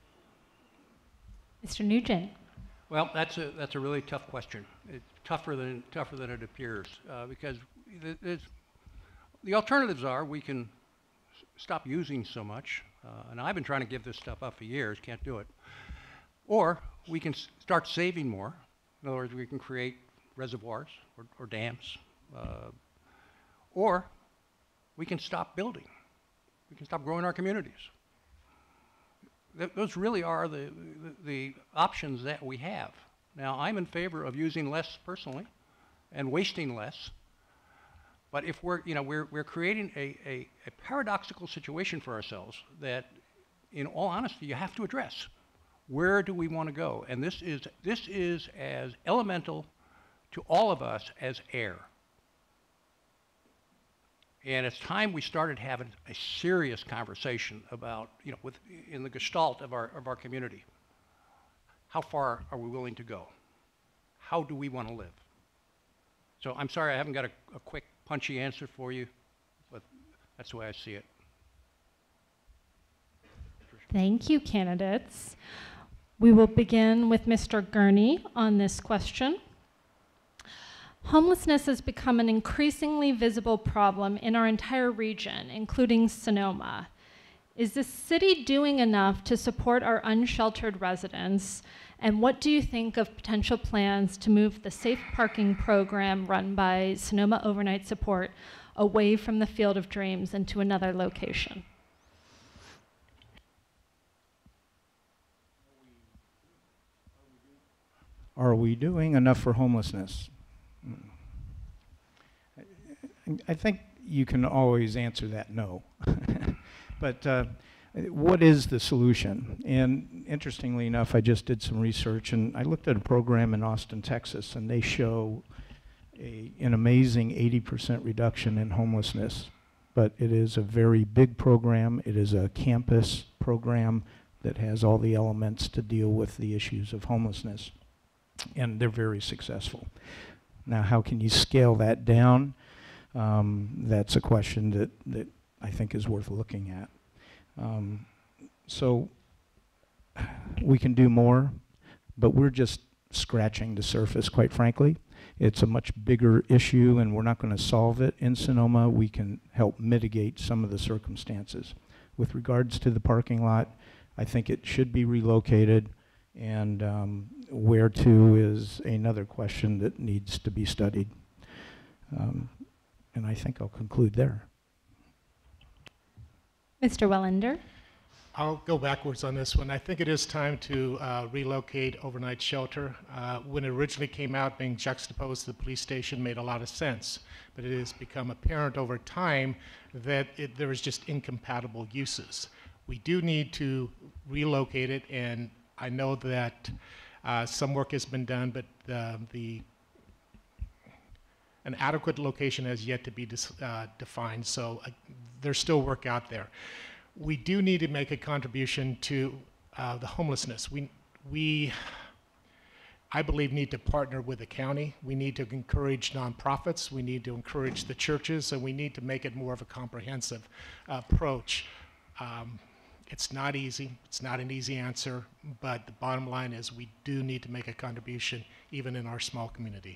Mr. Nugent? Well, that's a really tough question. It's tougher than it appears because the alternatives are we can stop using so much, and I've been trying to give this stuff up for years, can't do it. Or we can start saving more. In other words, we can create reservoirs or dams. Or we can stop building. We can stop growing our communities. Those really are the options that we have. Now, I'm in favor of using less personally and wasting less. But if we're creating a paradoxical situation for ourselves that, in all honesty, you have to address. Where do we want to go? And this is as elemental to all of us as air. And it's time we started having a serious conversation about, in the gestalt of our community. How far are we willing to go? How do we want to live? So I'm sorry I haven't got a quick, punchy answer for you, but that's the way I see it. Thank you, candidates. We will begin with Mr. Gurney on this question. Homelessness has become an increasingly visible problem in our entire region, including Sonoma. Is the city doing enough to support our unsheltered residents? And what do you think of potential plans to move the safe parking program run by Sonoma Overnight Support away from the Field of Dreams and to another location? Are we doing enough for homelessness? I think you can always answer that no. But what is the solution? And interestingly enough, I just did some research and I looked at a program in Austin, Texas, and they show an amazing 80% reduction in homelessness. But it is a very big program. It is a campus program. that has all the elements to deal with the issues of homelessness. And they're very successful. Now, how can you scale that down? That's a question that I think is worth looking at. So we can do more, but we're just scratching the surface, quite frankly. It's a much bigger issue, and we're not going to solve it in Sonoma. We can help mitigate some of the circumstances. With regards to the parking lot, I think it should be relocated, and where to is another question that needs to be studied. And I think I'll conclude there. Mr. Wellender? I'll go backwards on this one. I think it is time to relocate overnight shelter. When it originally came out, being juxtaposed to the police station made a lot of sense, but it has become apparent over time that there is just incompatible uses. We do need to relocate it, and I know that some work has been done, but an adequate location has yet to be defined, so there's still work out there. We do need to make a contribution to the homelessness. We, I believe, need to partner with the county. We need to encourage nonprofits. We need to encourage the churches, and we need to make it more of a comprehensive approach. It's not easy. It's not an easy answer, but the bottom line is we do need to make a contribution, even in our small community.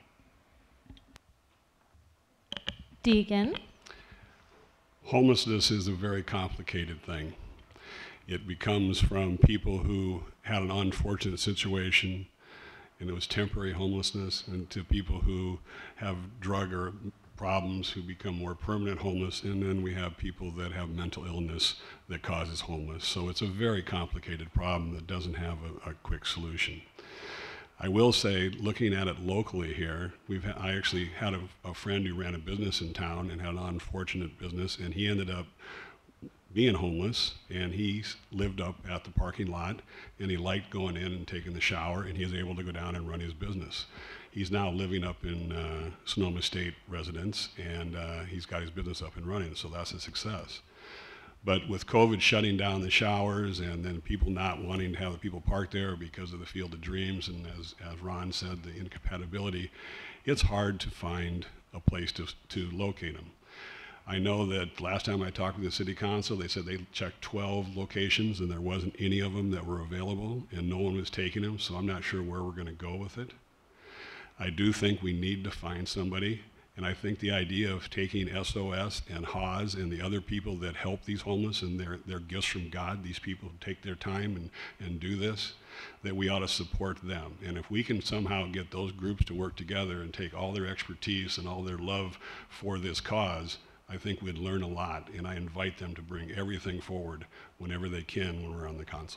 Deegan? Homelessness is a very complicated thing. It becomes from people who had an unfortunate situation and it was temporary homelessness, and to people who have drug or problems who become more permanent homeless, and then we have people that have mental illness that causes homeless. So it's a very complicated problem that doesn't have a quick solution. I will say, looking at it locally here, I actually had a friend who ran a business in town and had an unfortunate business, and he ended up being homeless, and he lived up at the parking lot, and he liked going in and taking the shower, and he was able to go down and run his business. He's now living up in Sonoma State residence, and he's got his business up and running, so that's a success. But with COVID shutting down the showers and then people not wanting to have the people park there because of the Field of Dreams, and as Ron said, the incompatibility, it's hard to find a place to locate them. I know that last time I talked with the city council, they said they checked 12 locations and there wasn't any of them that were available and no one was taking them, so I'm not sure where we're going to go with it. I do think we need to find somebody. And I think the idea of taking SOS and HAWS and the other people that help these homeless, and they're gifts from God, these people who take their time and do this, that we ought to support them. And if we can somehow get those groups to work together and take all their expertise and all their love for this cause, I think we'd learn a lot. And I invite them to bring everything forward whenever they can when we're on the council.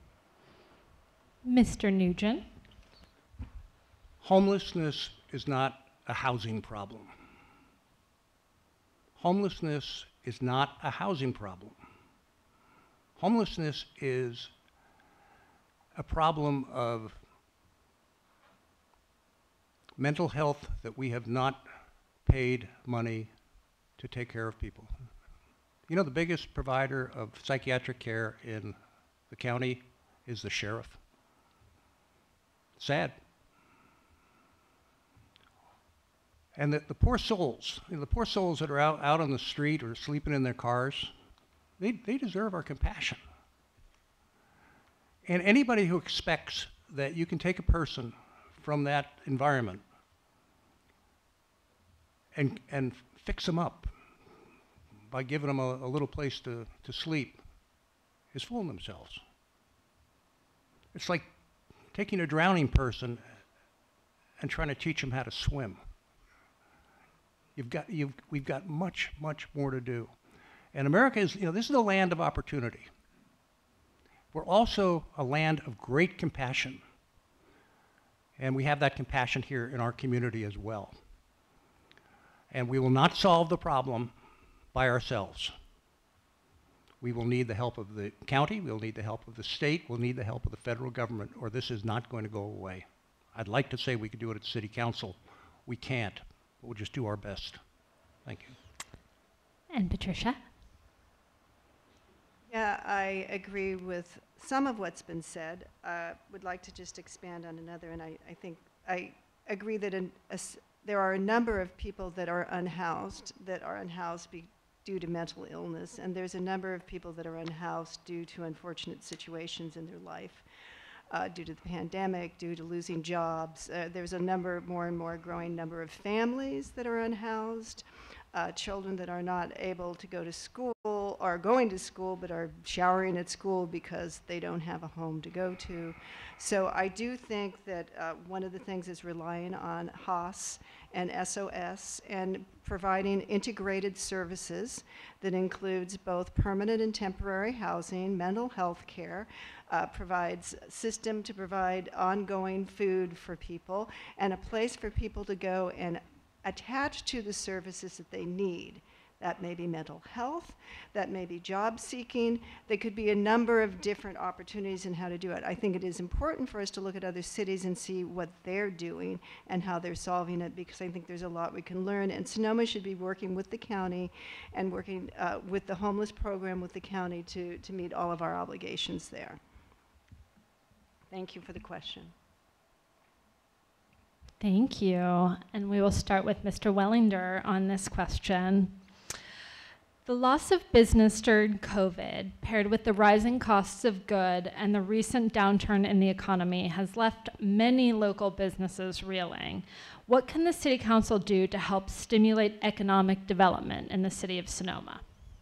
Mr. Nugent? Homelessness is not a housing problem. Homelessness is not a housing problem. Homelessness is a problem of mental health that we have not paid money to take care of people. You know, the biggest provider of psychiatric care in the county is the sheriff. Sad. And the poor souls, the poor souls that are out on the street or sleeping in their cars, they deserve our compassion. And anybody who expects that you can take a person from that environment and fix them up by giving them a little place to sleep is fooling themselves. It's like taking a drowning person and trying to teach them how to swim. We've got much, much more to do. And America is, this is a land of opportunity. We're also a land of great compassion. And we have that compassion here in our community as well. And we will not solve the problem by ourselves. We will need the help of the county, we'll need the help of the state, we'll need the help of the federal government, or this is not going to go away. I'd like to say we could do it at city council. We can't. We'll just do our best. Thank you. And Patricia? Yeah, I agree with some of what's been said. Would like to just expand on another, and I think I agree that there are a number of people that are unhoused due to mental illness, and there's a number of people that are unhoused due to unfortunate situations in their life, due to the pandemic, due to losing jobs. There's a more and more growing number of families that are unhoused, children that are not able to go to school, or going to school but are showering at school because they don't have a home to go to. So I do think that one of the things is relying on HOS and SOS and providing integrated services that includes both permanent and temporary housing, mental health care, provides a system to provide ongoing food for people, and a place for people to go and attach to the services that they need. That may be mental health, that may be job seeking, there could be a number of different opportunities in how to do it. I think it is important for us to look at other cities and see what they're doing and how they're solving it, because I think there's a lot we can learn, and Sonoma should be working with the county and working with the homeless program with the county to meet all of our obligations there. Thank you for the question. Thank you. And we will start with Mr. Wellinger on this question. The loss of business during COVID, paired with the rising costs of goods and the recent downturn in the economy, has left many local businesses reeling. What can the City Council do to help stimulate economic development in the City of Sonoma?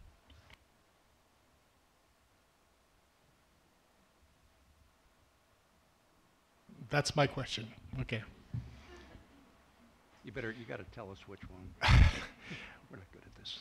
That's my question. Okay. You got to tell us which one. We're not good at this.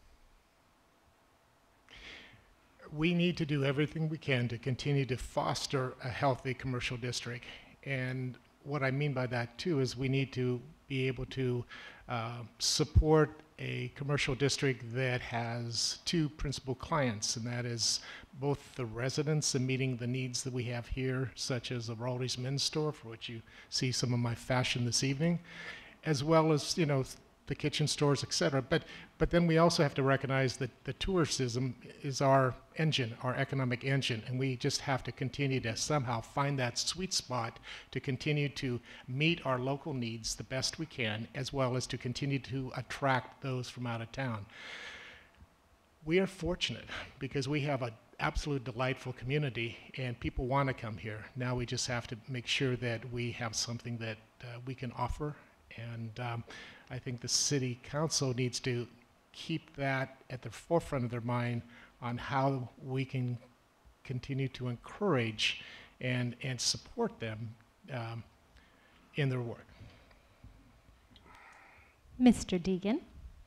We need to do everything we can to continue to foster a healthy commercial district. And what I mean by that too is we need to be able to support a commercial district that has two principal clients, and that is both the residents and meeting the needs that we have here, such as the Raldy's Men's Store, for which you see some of my fashion this evening, as well as, you know, the kitchen stores, et cetera. But then we also have to recognize that the tourism is our engine, our economic engine, and we just have to continue to somehow find that sweet spot to continue to meet our local needs the best we can, as well as to continue to attract those from out of town. We are fortunate because we have an absolute delightful community and people want to come here. Now we just have to make sure that we have something that we can offer, and I think the City Council needs to keep that at the forefront of their mind on how we can continue to encourage and support them in their work. Mr. Deegan.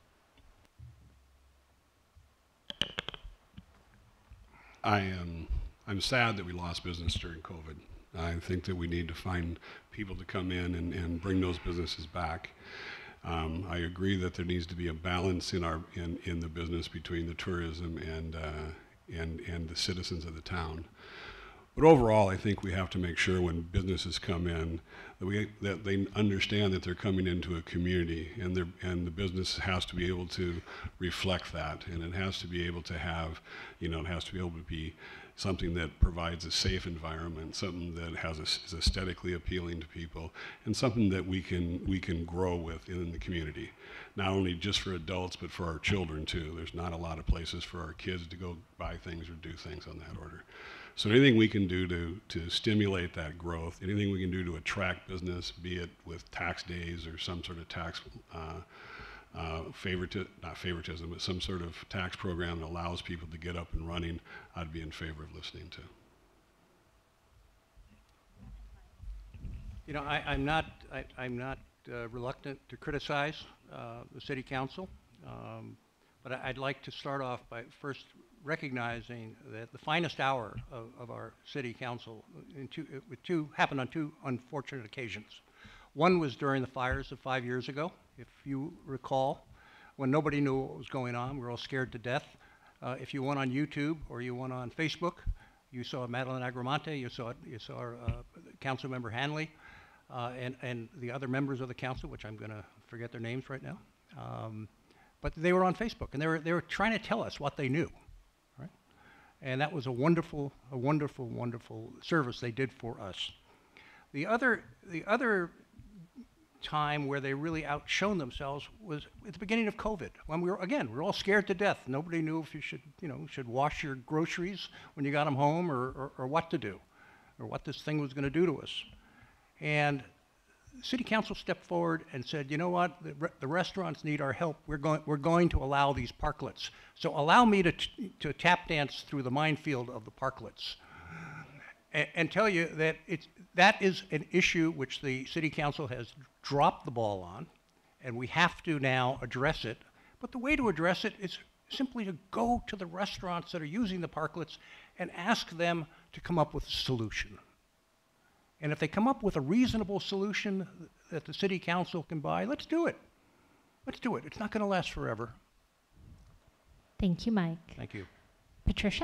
I'm sad that we lost business during COVID. I think that we need to find people to come in and bring those businesses back. I agree that there needs to be a balance in the business between the tourism and the citizens of the town. But overall, I think we have to make sure when businesses come in that they understand that they're coming into a community, and the business has to be able to reflect that, and it has to be able to have, it has to be able to be something that provides a safe environment, something that is aesthetically appealing to people, and something that we can grow with in the community. Not only just for adults, but for our children too. There's not a lot of places for our kids to go buy things or do things on that order. So anything we can do to stimulate that growth, anything we can do to attract business, be it with tax days or some sort of tax not favoritism, but some sort of tax program that allows people to get up and running, I'd be in favor of listening to. You know, I'm not reluctant to criticize the City Council, but I'd like to start off by first recognizing that the finest hour of our City Council happened on two unfortunate occasions. One was during the fires of 5 years ago, if you recall, when nobody knew what was going on. We were all scared to death. If you went on YouTube or you went on Facebook, you saw Madeline Agramante, you saw Council Member Hanley, and the other members of the council, which I'm going to forget their names right now. But they were on Facebook, and they were trying to tell us what they knew, right? And that was a wonderful, wonderful service they did for us. The other time where they really outshone themselves was at the beginning of COVID, when we were all scared to death. Nobody knew if you should wash your groceries when you got them home, or what to do, or what this thing was going to do to us. And City Council stepped forward and said, you know what, the restaurants need our help. We're going to allow these parklets. So allow me to tap dance through the minefield of the parklets, and tell you that that is an issue which the City Council has dropped the ball on, and we have to now address it. But the way to address it is simply to go to the restaurants that are using the parklets and ask them to come up with a solution. And if they come up with a reasonable solution that the City Council can buy, let's do it. Let's do it. It's not going to last forever. Thank you, Mike. Thank you. Patricia?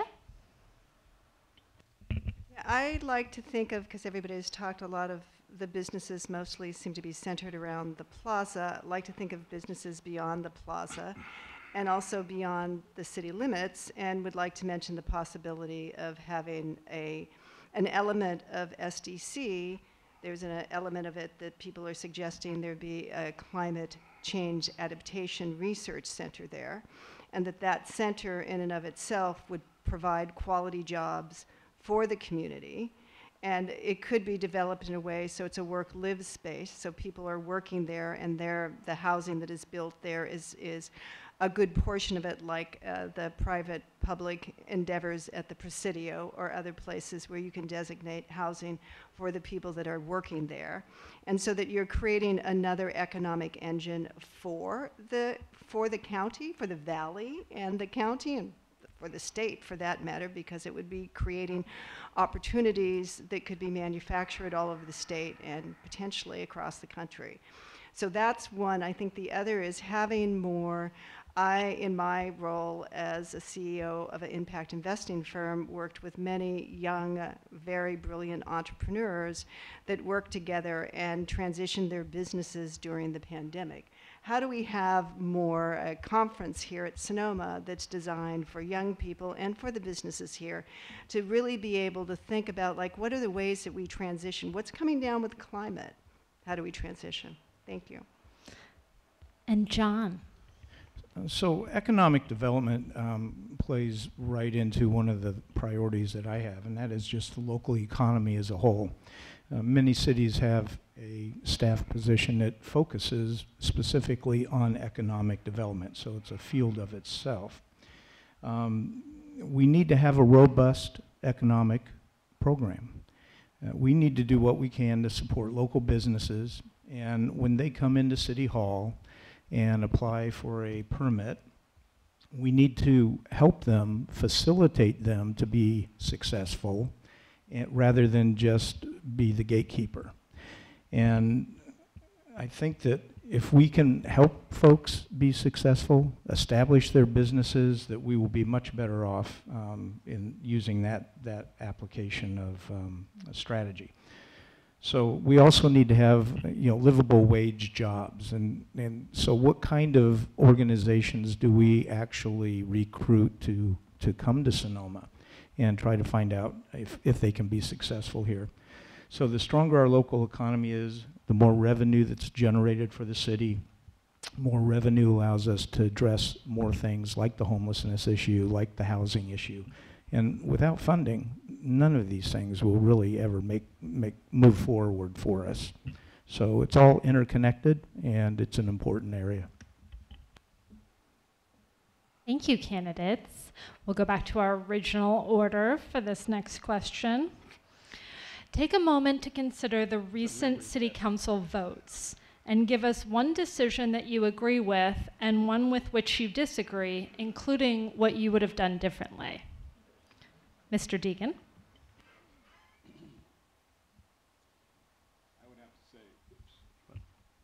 I like to think of, because everybody's talked, a lot of the businesses mostly seem to be centered around the plaza. I like to think of businesses beyond the plaza and also beyond the city limits, and would like to mention the possibility of having an element of SDC. There's an element of it that people are suggesting there be a climate change adaptation research center there, and that center in and of itself would provide quality jobs for the community. And it could be developed in a way so it's a work-live space, so people are working there, and the housing that is built there is a good portion of it, like the private-public endeavors at the Presidio or other places where you can designate housing for the people that are working there. And so that you're creating another economic engine for the county, for the valley and the county, and for the state for that matter, because it would be creating opportunities that could be manufactured all over the state and potentially across the country. So that's one. I think the other is having more. In my role as a CEO of an impact investing firm, worked with many young, very brilliant entrepreneurs that worked together and transitioned their businesses during the pandemic. How do we have more a conference here at Sonoma that's designed for young people and for the businesses here to really be able to think about, like, what are the ways that we transition? What's coming down with climate? How do we transition? Thank you. And John. So economic development plays right into one of the priorities that I have, and that is just the local economy as a whole. Many cities have a staff position that focuses specifically on economic development, so it's a field of itself. We need to have a robust economic program. We need to do what we can to support local businesses, and when they come into City Hall and apply for a permit, we need to help them, facilitate them to be successful, rather than just be the gatekeeper. And I think that if we can help folks be successful, establish their businesses, that we will be much better off in using that application of a strategy. So we also need to have livable wage jobs, and so what kind of organizations do we actually recruit to come to Sonoma and try to find out if they can be successful here? So the stronger our local economy is, the more revenue that's generated for the city. More revenue allows us to address more things like the homelessness issue, like the housing issue. And without funding, none of these things will really ever move forward for us. So it's all interconnected, and it's an important area. Thank you, candidates. We'll go back to our original order for this next question. Take a moment to consider the recent City Council votes and give us one decision that you agree with and one with which you disagree, including what you would have done differently. Mr. Deegan. I would have to say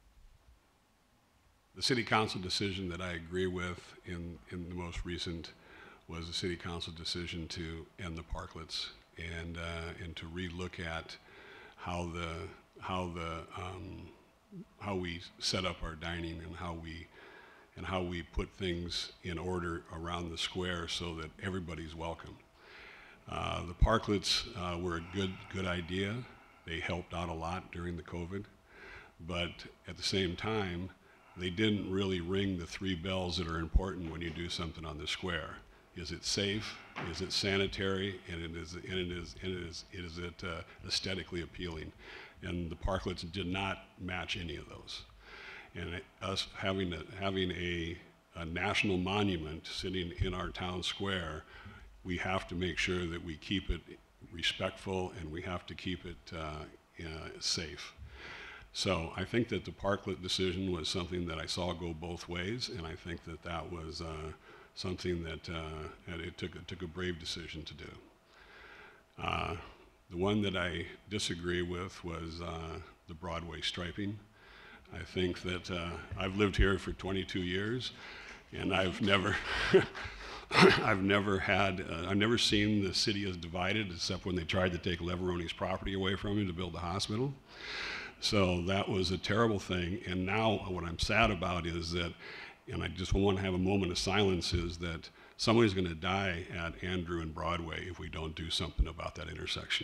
the City Council decision that I agree with in the most recent was the City Council decision to end the parklets and to relook at how we set up our dining and how we put things in order around the square so that everybody's welcome. The parklets were a good idea. They helped out a lot during the COVID, but at the same time, they didn't really ring the 3 bells that are important when you do something on the square. Is it safe? Is it sanitary? And is it aesthetically appealing? And the parklets did not match any of those. And us having a national monument sitting in our town square, we have to make sure that we keep it respectful and we have to keep it safe. So I think that the parklet decision was something that I saw go both ways, and I think that that was something that it took a brave decision to do. The one that I disagree with was the Broadway striping. I think that I've lived here for 22 years, and I've never I've never seen the city as divided, except when they tried to take Leveroni's property away from him to build the hospital. So that was a terrible thing. And now what I'm sad about is that, and I just want to have a moment of silence, is that somebody's going to die at Andrew and Broadway if we don't do something about that intersection.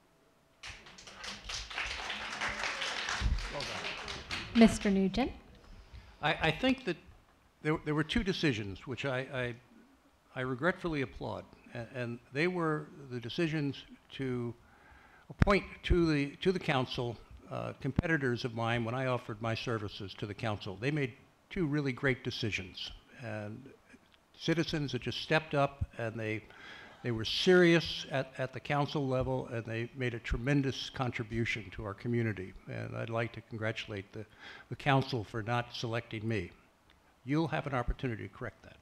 Mr. Nugent. I think that there were 2 decisions which I regretfully applaud, and they were the decisions to appoint to the council competitors of mine when I offered my services to the council. They made 2 really great decisions, and citizens that just stepped up, and they were serious at the council level, and they made a tremendous contribution to our community. And I'd like to congratulate the council for not selecting me. You'll have an opportunity to correct that.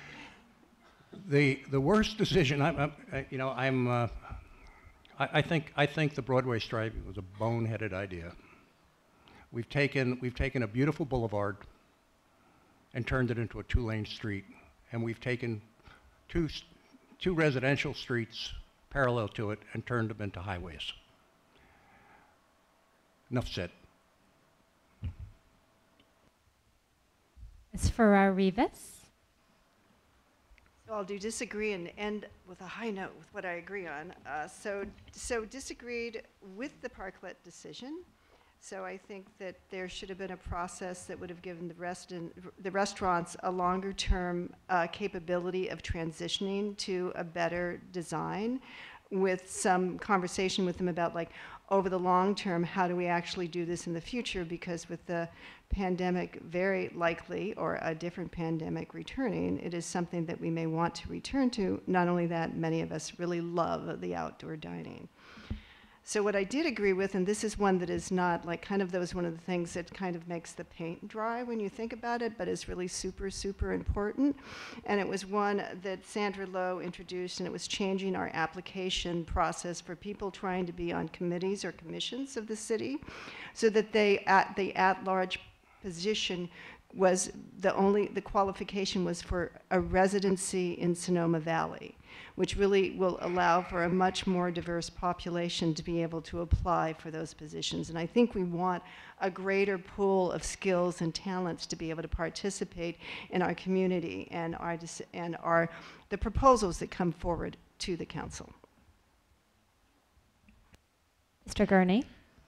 The worst decision, I think the Broadway striping was a boneheaded idea. We've taken a beautiful boulevard and turned it into a 2-lane street, and we've taken two residential streets parallel to it and turned them into highways. Enough said. Ms. Ferrer-Rivas. So I'll do disagree and end with a high note with what I agree on. So disagreed with the parklet decision. So I think that there should have been a process that would have given the restaurants a longer-term capability of transitioning to a better design, with some conversation with them about, like, over the long term, how do we actually do this in the future? Because with the pandemic very likely, or a different pandemic returning, it is something that we may want to return to. Not only that, many of us really love the outdoor dining. So what I did agree with, and this is one that is not like kind of one of the things that kind of makes the paint dry when you think about it, but is really super, super important. And it was one that Sandra Lowe introduced, and it was changing our application process for people trying to be on committees or commissions of the city, so that the at-large position was the qualification was for a residency in Sonoma Valley, which really will allow for a much more diverse population to be able to apply for those positions. And I think we want a greater pool of skills and talents to be able to participate in our community and the proposals that come forward to the council. Mr. Gurney.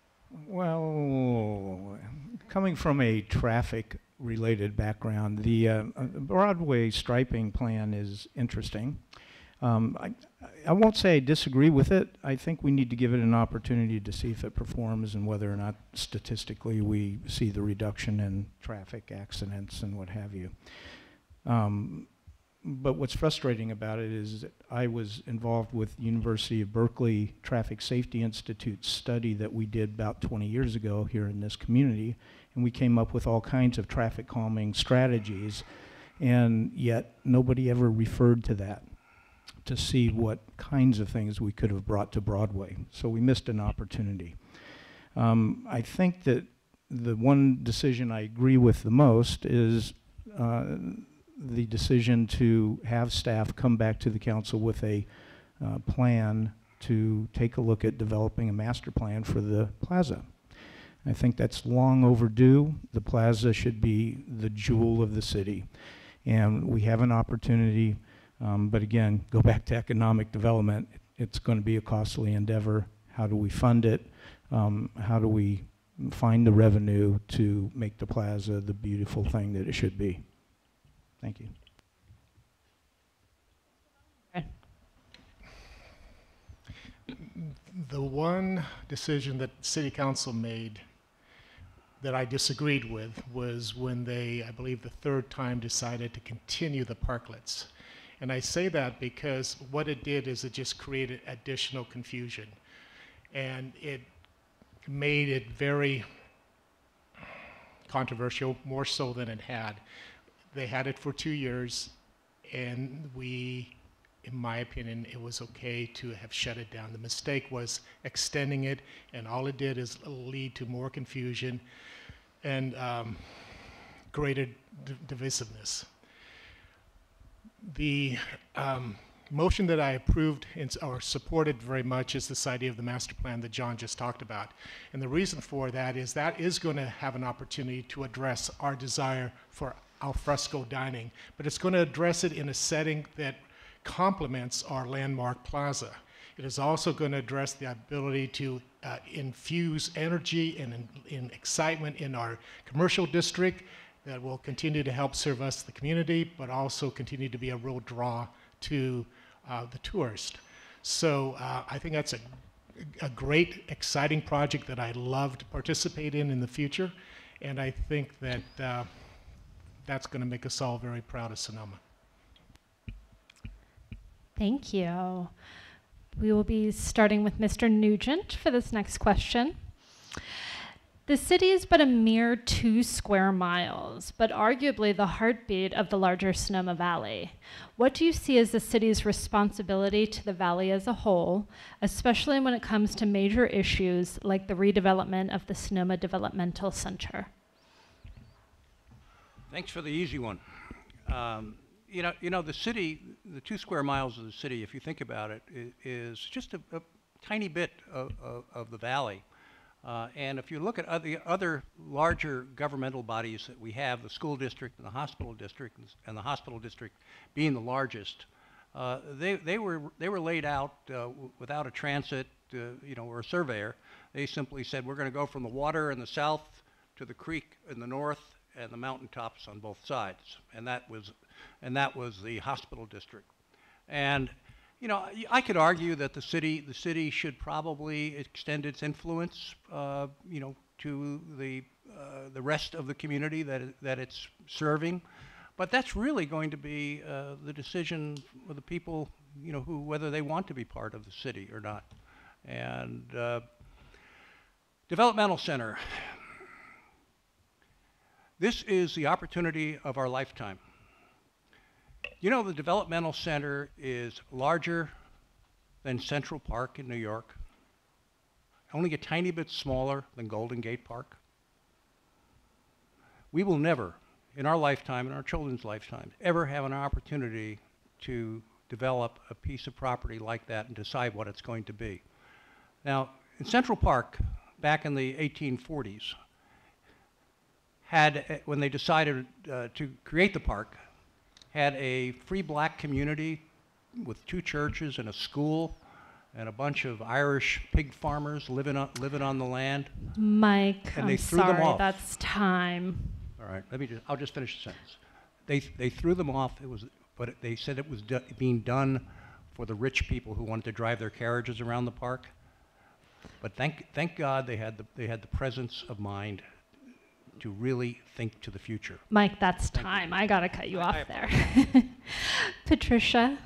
Well, coming from a traffic-related background, the Broadway striping plan is interesting. I won't say I disagree with it. I think we need to give it an opportunity to see if it performs and whether or not statistically we see the reduction in traffic accidents and what have you. But what's frustrating about it is that I was involved with University of Berkeley Traffic Safety Institute's study that we did about 20 years ago here in this community, and we came up with all kinds of traffic calming strategies, and yet nobody ever referred to that to see what kinds of things we could have brought to Broadway. So we missed an opportunity. I think that the one decision I agree with the most is the decision to have staff come back to the council with a plan to take a look at developing a master plan for the plaza. I think that's long overdue. The plaza should be the jewel of the city. And we have an opportunity, but again, go back to economic development. it's going to be a costly endeavor. How do we fund it? How do we find the revenue to make the plaza the beautiful thing that it should be? Thank you. The one decision that City Council made that I disagreed with was when they, I believe the third time, decided to continue the parklets. And I say that because what it did is it just created additional confusion. And it made it very controversial, more so than it had. They had it for 2 years, and in my opinion, it was okay to have shut it down. The mistake was extending it, and all it did is lead to more confusion and greater divisiveness. The motion that I approved or supported very much is this idea of the master plan that John just talked about. And the reason for that is going to have an opportunity to address our desire for al fresco dining, but it's going to address it in a setting that complements our landmark plaza. It is also going to address the ability to infuse energy and in excitement in our commercial district that will continue to help serve us, the community, but also continue to be a real draw to the tourist. So I think that's a great, exciting project that I'd love to participate in the future. And I think that that's going to make us all very proud of Sonoma. Thank you. We will be starting with Mr. Nugent for this next question. The city is but a mere 2 square miles, but arguably the heartbeat of the larger Sonoma Valley. What do you see as the city's responsibility to the valley as a whole, especially when it comes to major issues like the redevelopment of the Sonoma Developmental Center? Thanks for the easy one. You know, the city, the 2 square miles of the city, if you think about it, is just a tiny bit of the valley. And if you look at the other larger governmental bodies that we have, the school district and the hospital district being the largest, they were laid out without a transit, or a surveyor. They simply said, we're going to go from the water in the south to the creek in the north and the mountaintops on both sides, and that was the hospital district. And I could argue that the city should probably extend its influence, to the rest of the community that it's serving, but that's really going to be the decision of the people, whether they want to be part of the city or not. And developmental center. This is the opportunity of our lifetime. The developmental center is larger than Central Park in New York, only a tiny bit smaller than Golden Gate Park. We will never, in our lifetime, in our children's lifetime, ever have an opportunity to develop a piece of property like that and decide what it's going to be. Now, in Central Park, back in the 1840s, when they decided to create the park, had a free black community with 2 churches and a school and a bunch of Irish pig farmers living on the land. Mike, and I'm they threw them sorry, off. that's time. All right, I'll just finish the sentence. They threw them off. But they said it was being done for the rich people who wanted to drive their carriages around the park. But thank God they had the presence of mind to really think to the future. Mike, that's time. I gotta cut you off there. Patricia?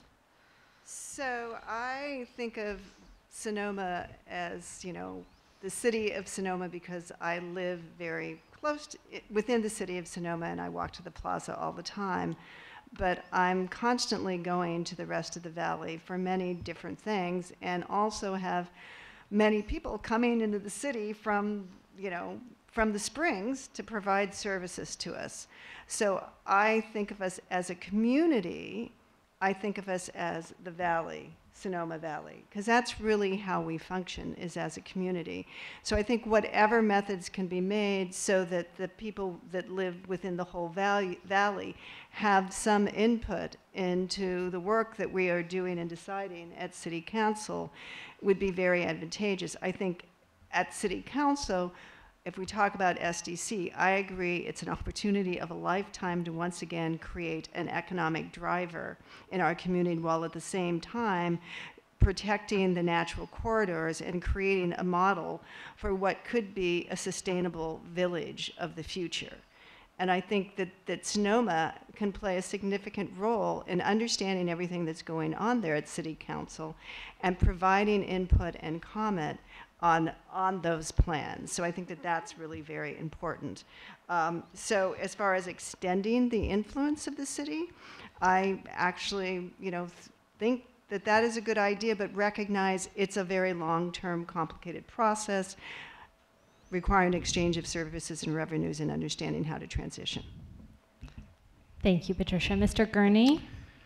So I think of Sonoma as, the city of Sonoma because I live very close within the city of Sonoma and I walk to the plaza all the time. But I'm constantly going to the rest of the valley for many different things and also have many people coming into the city from the Springs to provide services to us. So I think of us as a community. I think of us as the valley. Sonoma Valley, because that's really how we function, is as a community. So I think whatever methods can be made so that the people that live within the whole valley have some input into the work that we are doing and deciding at City Council would be very advantageous. I think at City Council, if we talk about SDC, I agree it's an opportunity of a lifetime to once again create an economic driver in our community, while at the same time protecting the natural corridors and creating a model for what could be a sustainable village of the future. And I think that Sonoma can play a significant role in understanding everything that's going on there at City Council and providing input and comment on those plans. So I think that that's really very important. So as far as extending the influence of the city, I actually, think that that is a good idea, but recognize it's a very long-term, complicated process requiring exchange of services and revenues and understanding how to transition. Thank you, Patricia. Mr. Gurney?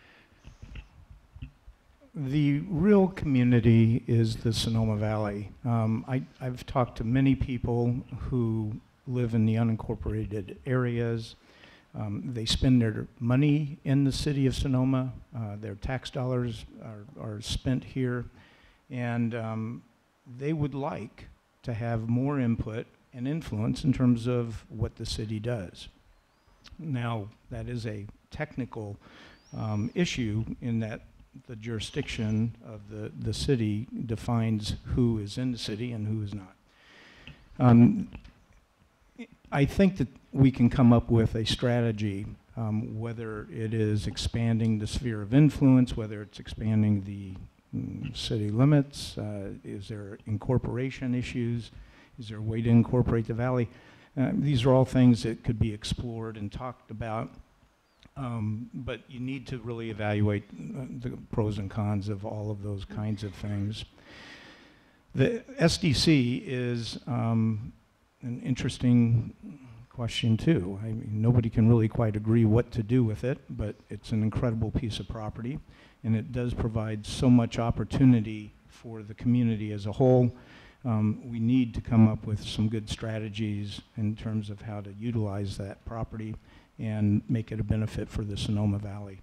The real community is the Sonoma Valley. I've talked to many people who live in the unincorporated areas. They spend their money in the city of Sonoma. Their tax dollars are spent here. And they would like to have more input and influence in terms of what the city does. Now, that is a technical issue in that the jurisdiction of the city defines who is in the city and who is not. I think that we can come up with a strategy, whether it is expanding the sphere of influence, whether it's expanding the city limits, is there incorporation issues, is there a way to incorporate the valley? These are all things that could be explored and talked about. But you need to really evaluate the pros and cons of all of those kinds of things. The SDC is an interesting question too. I mean, nobody can really quite agree what to do with it, but it's an incredible piece of property, and it does provide so much opportunity for the community as a whole. We need to come up with some good strategies in terms of how to utilize that property and make it a benefit for the Sonoma Valley.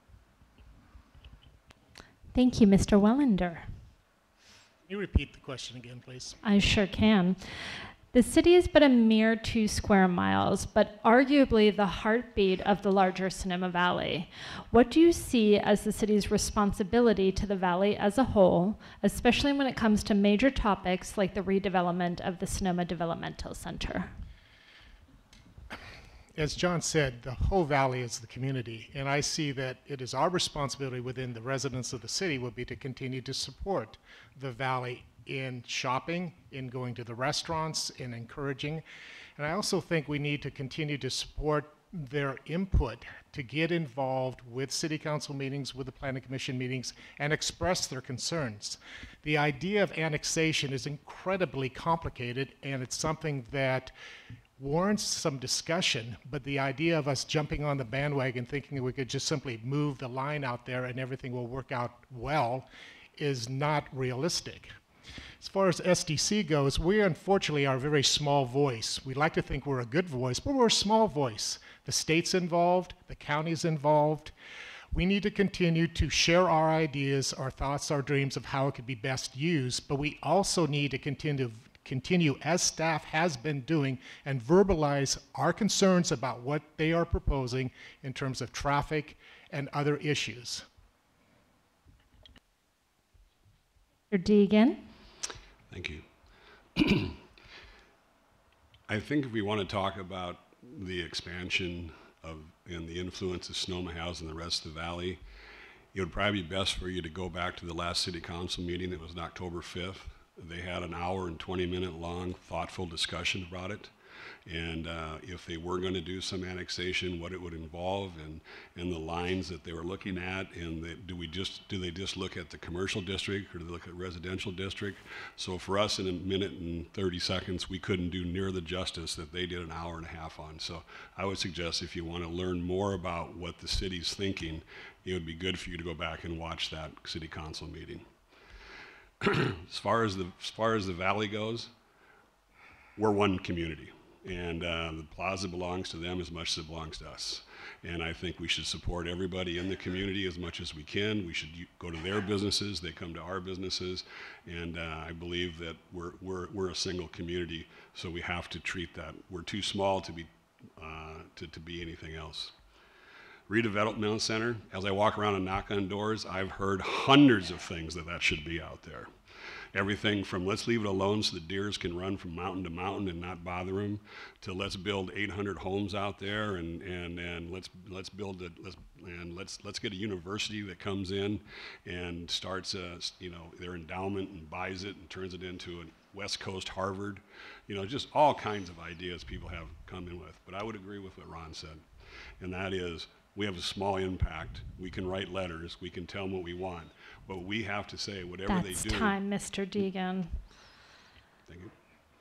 Thank you, Mr. Wellender. Can you repeat the question again, please? I sure can. The city is but a mere 2 square miles, but arguably the heartbeat of the larger Sonoma Valley. What do you see as the city's responsibility to the valley as a whole, especially when it comes to major topics like the redevelopment of the Sonoma Developmental Center? As John said, the whole valley is the community, and I see that it is our responsibility within the residents of the city would be to continue to support the valley in shopping, in going to the restaurants, in encouraging. And I also think we need to continue to support their input, to get involved with city council meetings, with the planning commission meetings, and express their concerns. The idea of annexation is incredibly complicated, and it's something that warrants some discussion, but the idea of us jumping on the bandwagon thinking that we could just simply move the line out there and everything will work out well is not realistic. As far as SDC goes, we unfortunately are a very small voice. We like to think we're a good voice, but we're a small voice. The state's involved, the county's involved. We need to continue to share our ideas, our thoughts, our dreams of how it could be best used, but we also need to continue, as staff has been doing, and verbalize our concerns about what they are proposing in terms of traffic and other issues. Mr. Deegan? Thank you. I think if we want to talk about the expansion of and the influence that Sonoma has in the rest of the valley, it would probably be best for you to go back to the last city council meeting that was on October 5th. They had an hour and 20-minute long thoughtful discussion about it. and if they were going to do some annexation, what it would involve, and the lines that they were looking at, and do they just look at the commercial district, or do they look at residential district? So for us, in a minute and 30 seconds, we couldn't do near the justice that they did an hour and a half on. So I would suggest, if you want to learn more about what the city's thinking, it would be good for you to go back and watch that city council meeting. As far as the valley goes, we're one community, and the plaza belongs to them as much as it belongs to us. And I think we should support everybody in the community as much as we can. We should go to their businesses, they come to our businesses, and I believe that we're a single community, so we have to treat that. We're too small to be anything else. Redevelopment Center, as I walk around and knock on doors, I've heard hundreds of things that should be out there. Everything from let's leave it alone so the deers can run from mountain to mountain and not bother them, to let's build 800 homes out there, and let's get a university that comes in and starts their endowment and buys it and turns it into a West Coast Harvard. Just all kinds of ideas people have come in with. But I would agree with what Ron said, and that is, we have a small impact. We can write letters. We can tell them what we want. But we have to say whatever they do. That's time, Mr. Deegan. Thank you.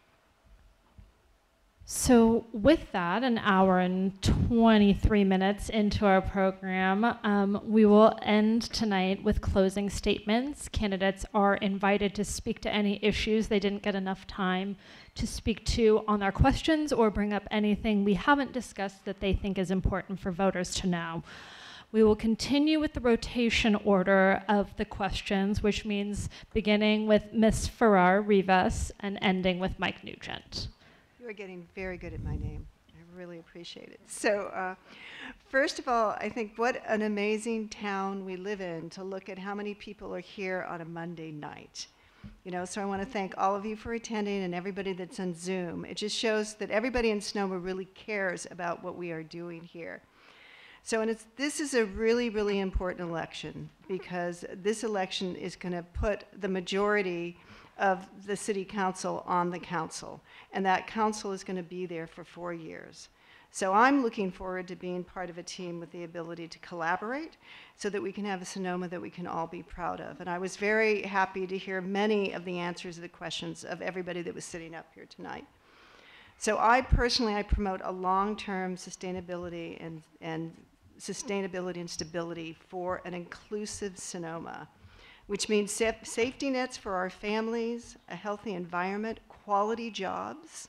So with that, an hour and 23 minutes into our program, we will end tonight with closing statements. Candidates are invited to speak to any issues they didn't get enough time to speak to on their questions, or bring up anything we haven't discussed that they think is important for voters to know. We will continue with the rotation order of the questions, which means beginning with Ms. Farrar Rivas and ending with Mike Nugent. You are getting very good at my name. I really appreciate it. So first of all, I think what an amazing town we live in to look at how many people are here on a Monday night. So I want to thank all of you for attending, and everybody that's on Zoom. It just shows that everybody in Sonoma really cares about what we are doing here. So this is a really, really important election, because this election is going to put the majority of the city council on the council, and that council is going to be there for 4 years. So I'm looking forward to being part of a team with the ability to collaborate so that we can have a Sonoma that we can all be proud of. And I was very happy to hear many of the answers to the questions of everybody that was sitting up here tonight. So I promote a long-term sustainability and stability for an inclusive Sonoma, which means safety nets for our families, a healthy environment, quality jobs,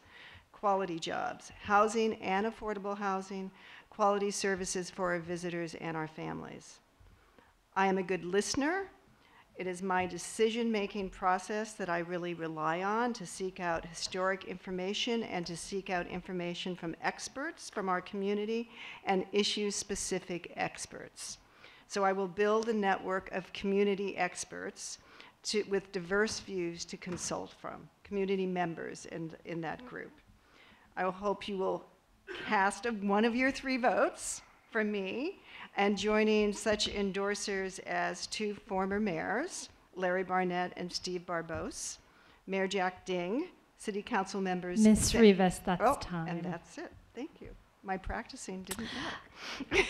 housing and affordable housing, quality services for our visitors and our families. I am a good listener. It is my decision-making process that I really rely on to seek out historic information and to seek out information from experts from our community and issue-specific experts. So I will build a network of community experts with diverse views to consult from, community members in that group. I hope you will cast one of your 3 votes for me, and joining such endorsers as 2 former mayors, Larry Barnett and Steve Barbos, Mayor Jack Ding, city council members. Ms. Rivas, that's time. And that's it. Thank you. My practicing didn't work.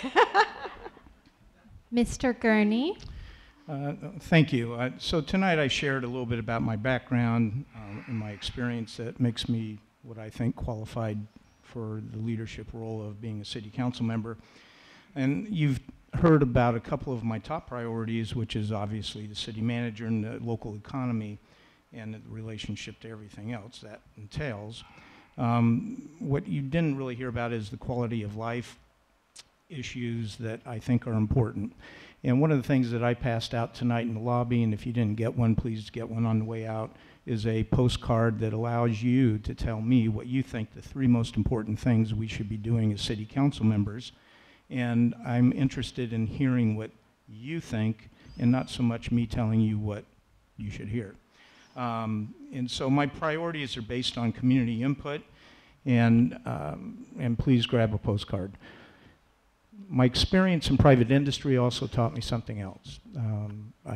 Mr. Gurney. Thank you. So tonight I shared a little bit about my background and my experience that makes me what I think qualified for the leadership role of being a city council member. And you've heard about a couple of my top priorities, which is obviously the city manager and the local economy and the relationship to everything else that entails. What you didn't really hear about is the quality of life issues that I think are important. And one of the things that I passed out tonight in the lobby, and if you didn't get one, please get one on the way out, is a postcard that allows you to tell me what you think the 3 most important things we should be doing as city council members. And I'm interested in hearing what you think, and not so much me telling you what you should hear. And so my priorities are based on community input, and please grab a postcard. My experience in private industry also taught me something else. I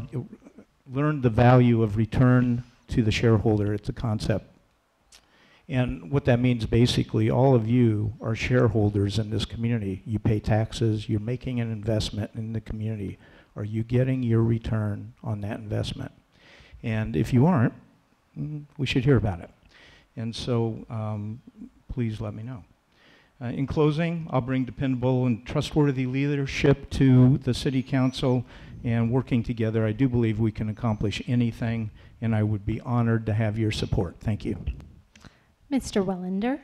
learned the value of return to the shareholder. It's a concept. And what that means basically, all of you are shareholders in this community. You pay taxes, you're making an investment in the community. Are you getting your return on that investment? And if you aren't, we should hear about it. And so please let me know. In closing, I'll bring dependable and trustworthy leadership to the City Council, and working together, I do believe we can accomplish anything, and I would be honored to have your support. Thank you. Mr. Welander.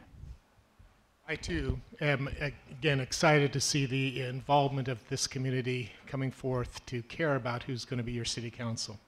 I too am again excited to see the involvement of this community coming forth to care about who's going to be your City Council.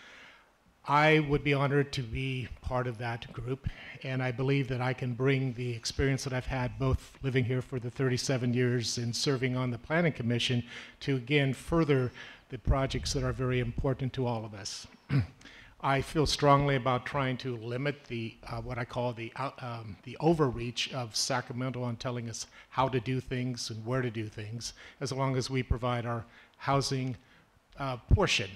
I would be honored to be part of that group, and I believe that I can bring the experience that I've had both living here for the 37 years and serving on the Planning Commission to again further the projects that are very important to all of us. I feel strongly about trying to limit the what I call the overreach of Sacramento on telling us how to do things and where to do things, as long as we provide our housing portion.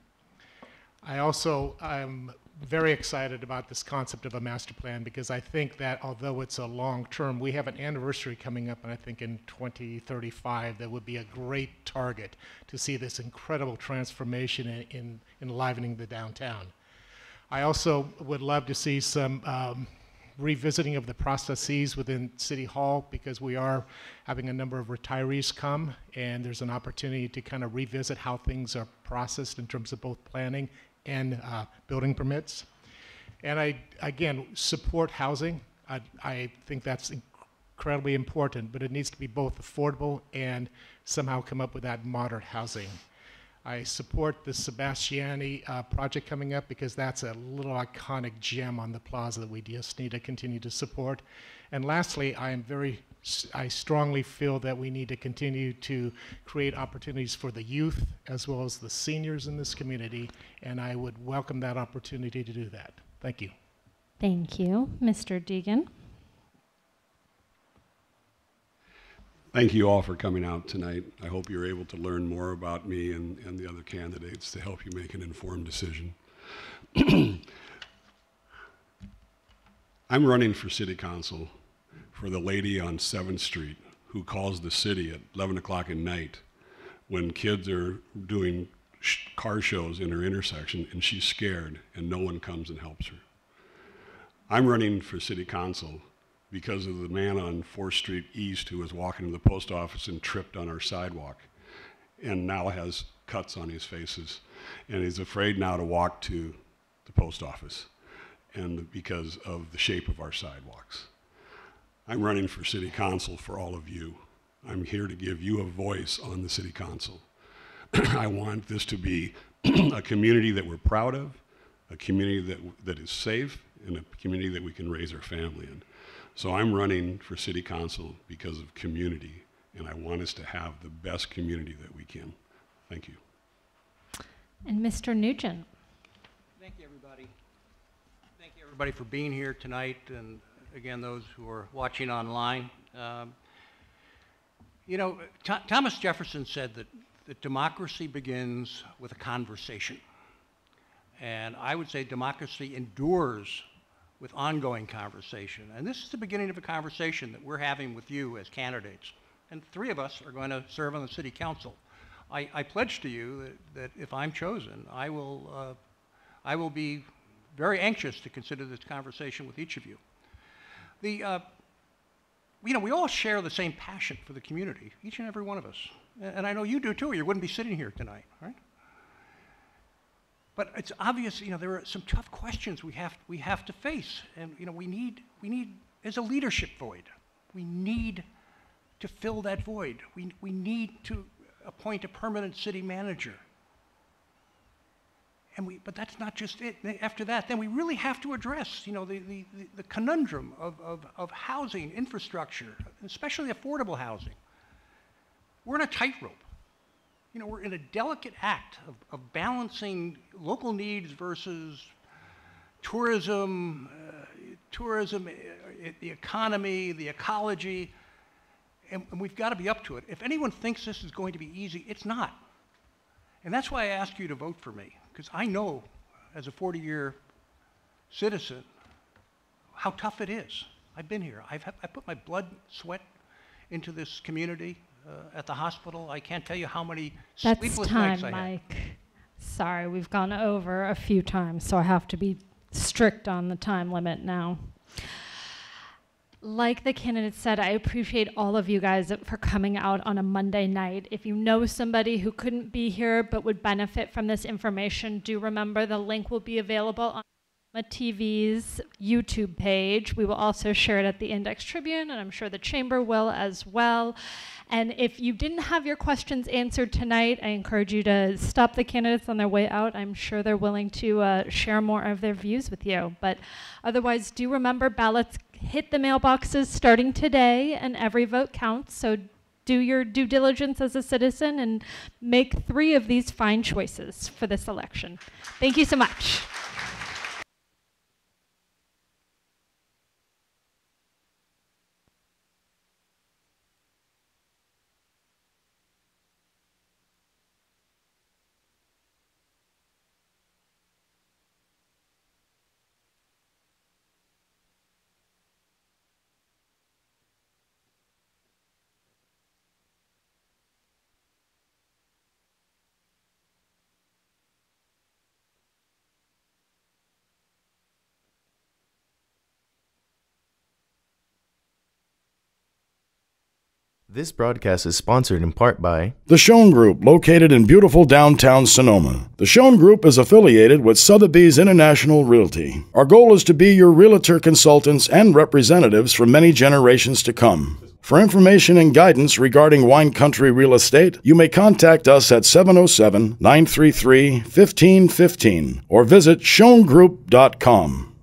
I also am very excited about this concept of a master plan, because I think that although it's a long term, we have an anniversary coming up, and I think in 2035 that would be a great target to see this incredible transformation in enlivening the downtown. I also would love to see some revisiting of the processes within City Hall, because we are having a number of retirees come, and there's an opportunity to kind of revisit how things are processed in terms of both planning and building permits. And I, again, support housing. I think that's incredibly important, but it needs to be both affordable and somehow come up with that moderate housing. I support the Sebastiani project coming up, because that's a little iconic gem on the plaza that we just need to continue to support. And lastly, I strongly feel that we need to continue to create opportunities for the youth as well as the seniors in this community, and I would welcome that opportunity to do that. Thank you. Thank you. Mr. Deegan. Thank you all for coming out tonight. I hope you're able to learn more about me and the other candidates to help you make an informed decision. I'm running for City Council for the lady on 7th Street who calls the city at 11 o'clock at night when kids are doing car shows in her intersection, and she's scared and no one comes and helps her. I'm running for City Council because of the man on 4th Street East who was walking to the post office and tripped on our sidewalk and now has cuts on his faces, and he's afraid now to walk to the post office and because of the shape of our sidewalks. I'm running for City Council for all of you. I'm here to give you a voice on the City Council. I want this to be a community that we're proud of, a community that is safe, and a community that we can raise our family in. So I'm running for City Council because of community, and I want us to have the best community that we can. Thank you. And Mr. Nugent. Thank you, everybody. Thank you, everybody, for being here tonight, and again, those who are watching online. You know, Thomas Jefferson said that democracy begins with a conversation. And I would say democracy endures with ongoing conversation. And this is the beginning of a conversation that we're having with you as candidates. And 3 of us are going to serve on the City Council. I pledge to you that if I'm chosen, I will be very anxious to consider this conversation with each of you. You know, we all share the same passion for the community, each and every one of us. And I know you do too, or you wouldn't be sitting here tonight, right? But it's obvious, you know, there are some tough questions we have to face, and you know, we need there's a leadership void. We need to fill that void. We need to appoint a permanent city manager. But that's not just it. After that, then we really have to address, you know, the conundrum of housing infrastructure, especially affordable housing. We're in a tightrope. You know, we're in a delicate act of balancing local needs versus tourism, the economy, the ecology, and we've got to be up to it. If anyone thinks this is going to be easy, it's not. And that's why I ask you to vote for me, because I know, as a 40-year citizen how tough it is. I've been here. I put my blood, sweat into this community at the hospital. I can't tell you how many sleepless That's nights time, I had. Mike. Sorry, we've gone over a few times, so I have to be strict on the time limit now. Like the candidate said, I appreciate all of you guys for coming out on a Monday night. If you know somebody who couldn't be here but would benefit from this information, do remember the link will be available on TV's YouTube page. We will also share it at the Index Tribune, and I'm sure the Chamber will as well. And if you didn't have your questions answered tonight, I encourage you to stop the candidates on their way out. I'm sure they're willing to share more of their views with you. But otherwise, do remember ballots hit the mailboxes starting today, and every vote counts. So do your due diligence as a citizen and make 3 of these fine choices for this election. Thank you so much. This broadcast is sponsored in part by The Schoen Group, located in beautiful downtown Sonoma. The Schoen Group is affiliated with Sotheby's International Realty. Our goal is to be your realtor consultants and representatives for many generations to come. For information and guidance regarding wine country real estate, you may contact us at 707-933-1515 or visit schoengroup.com.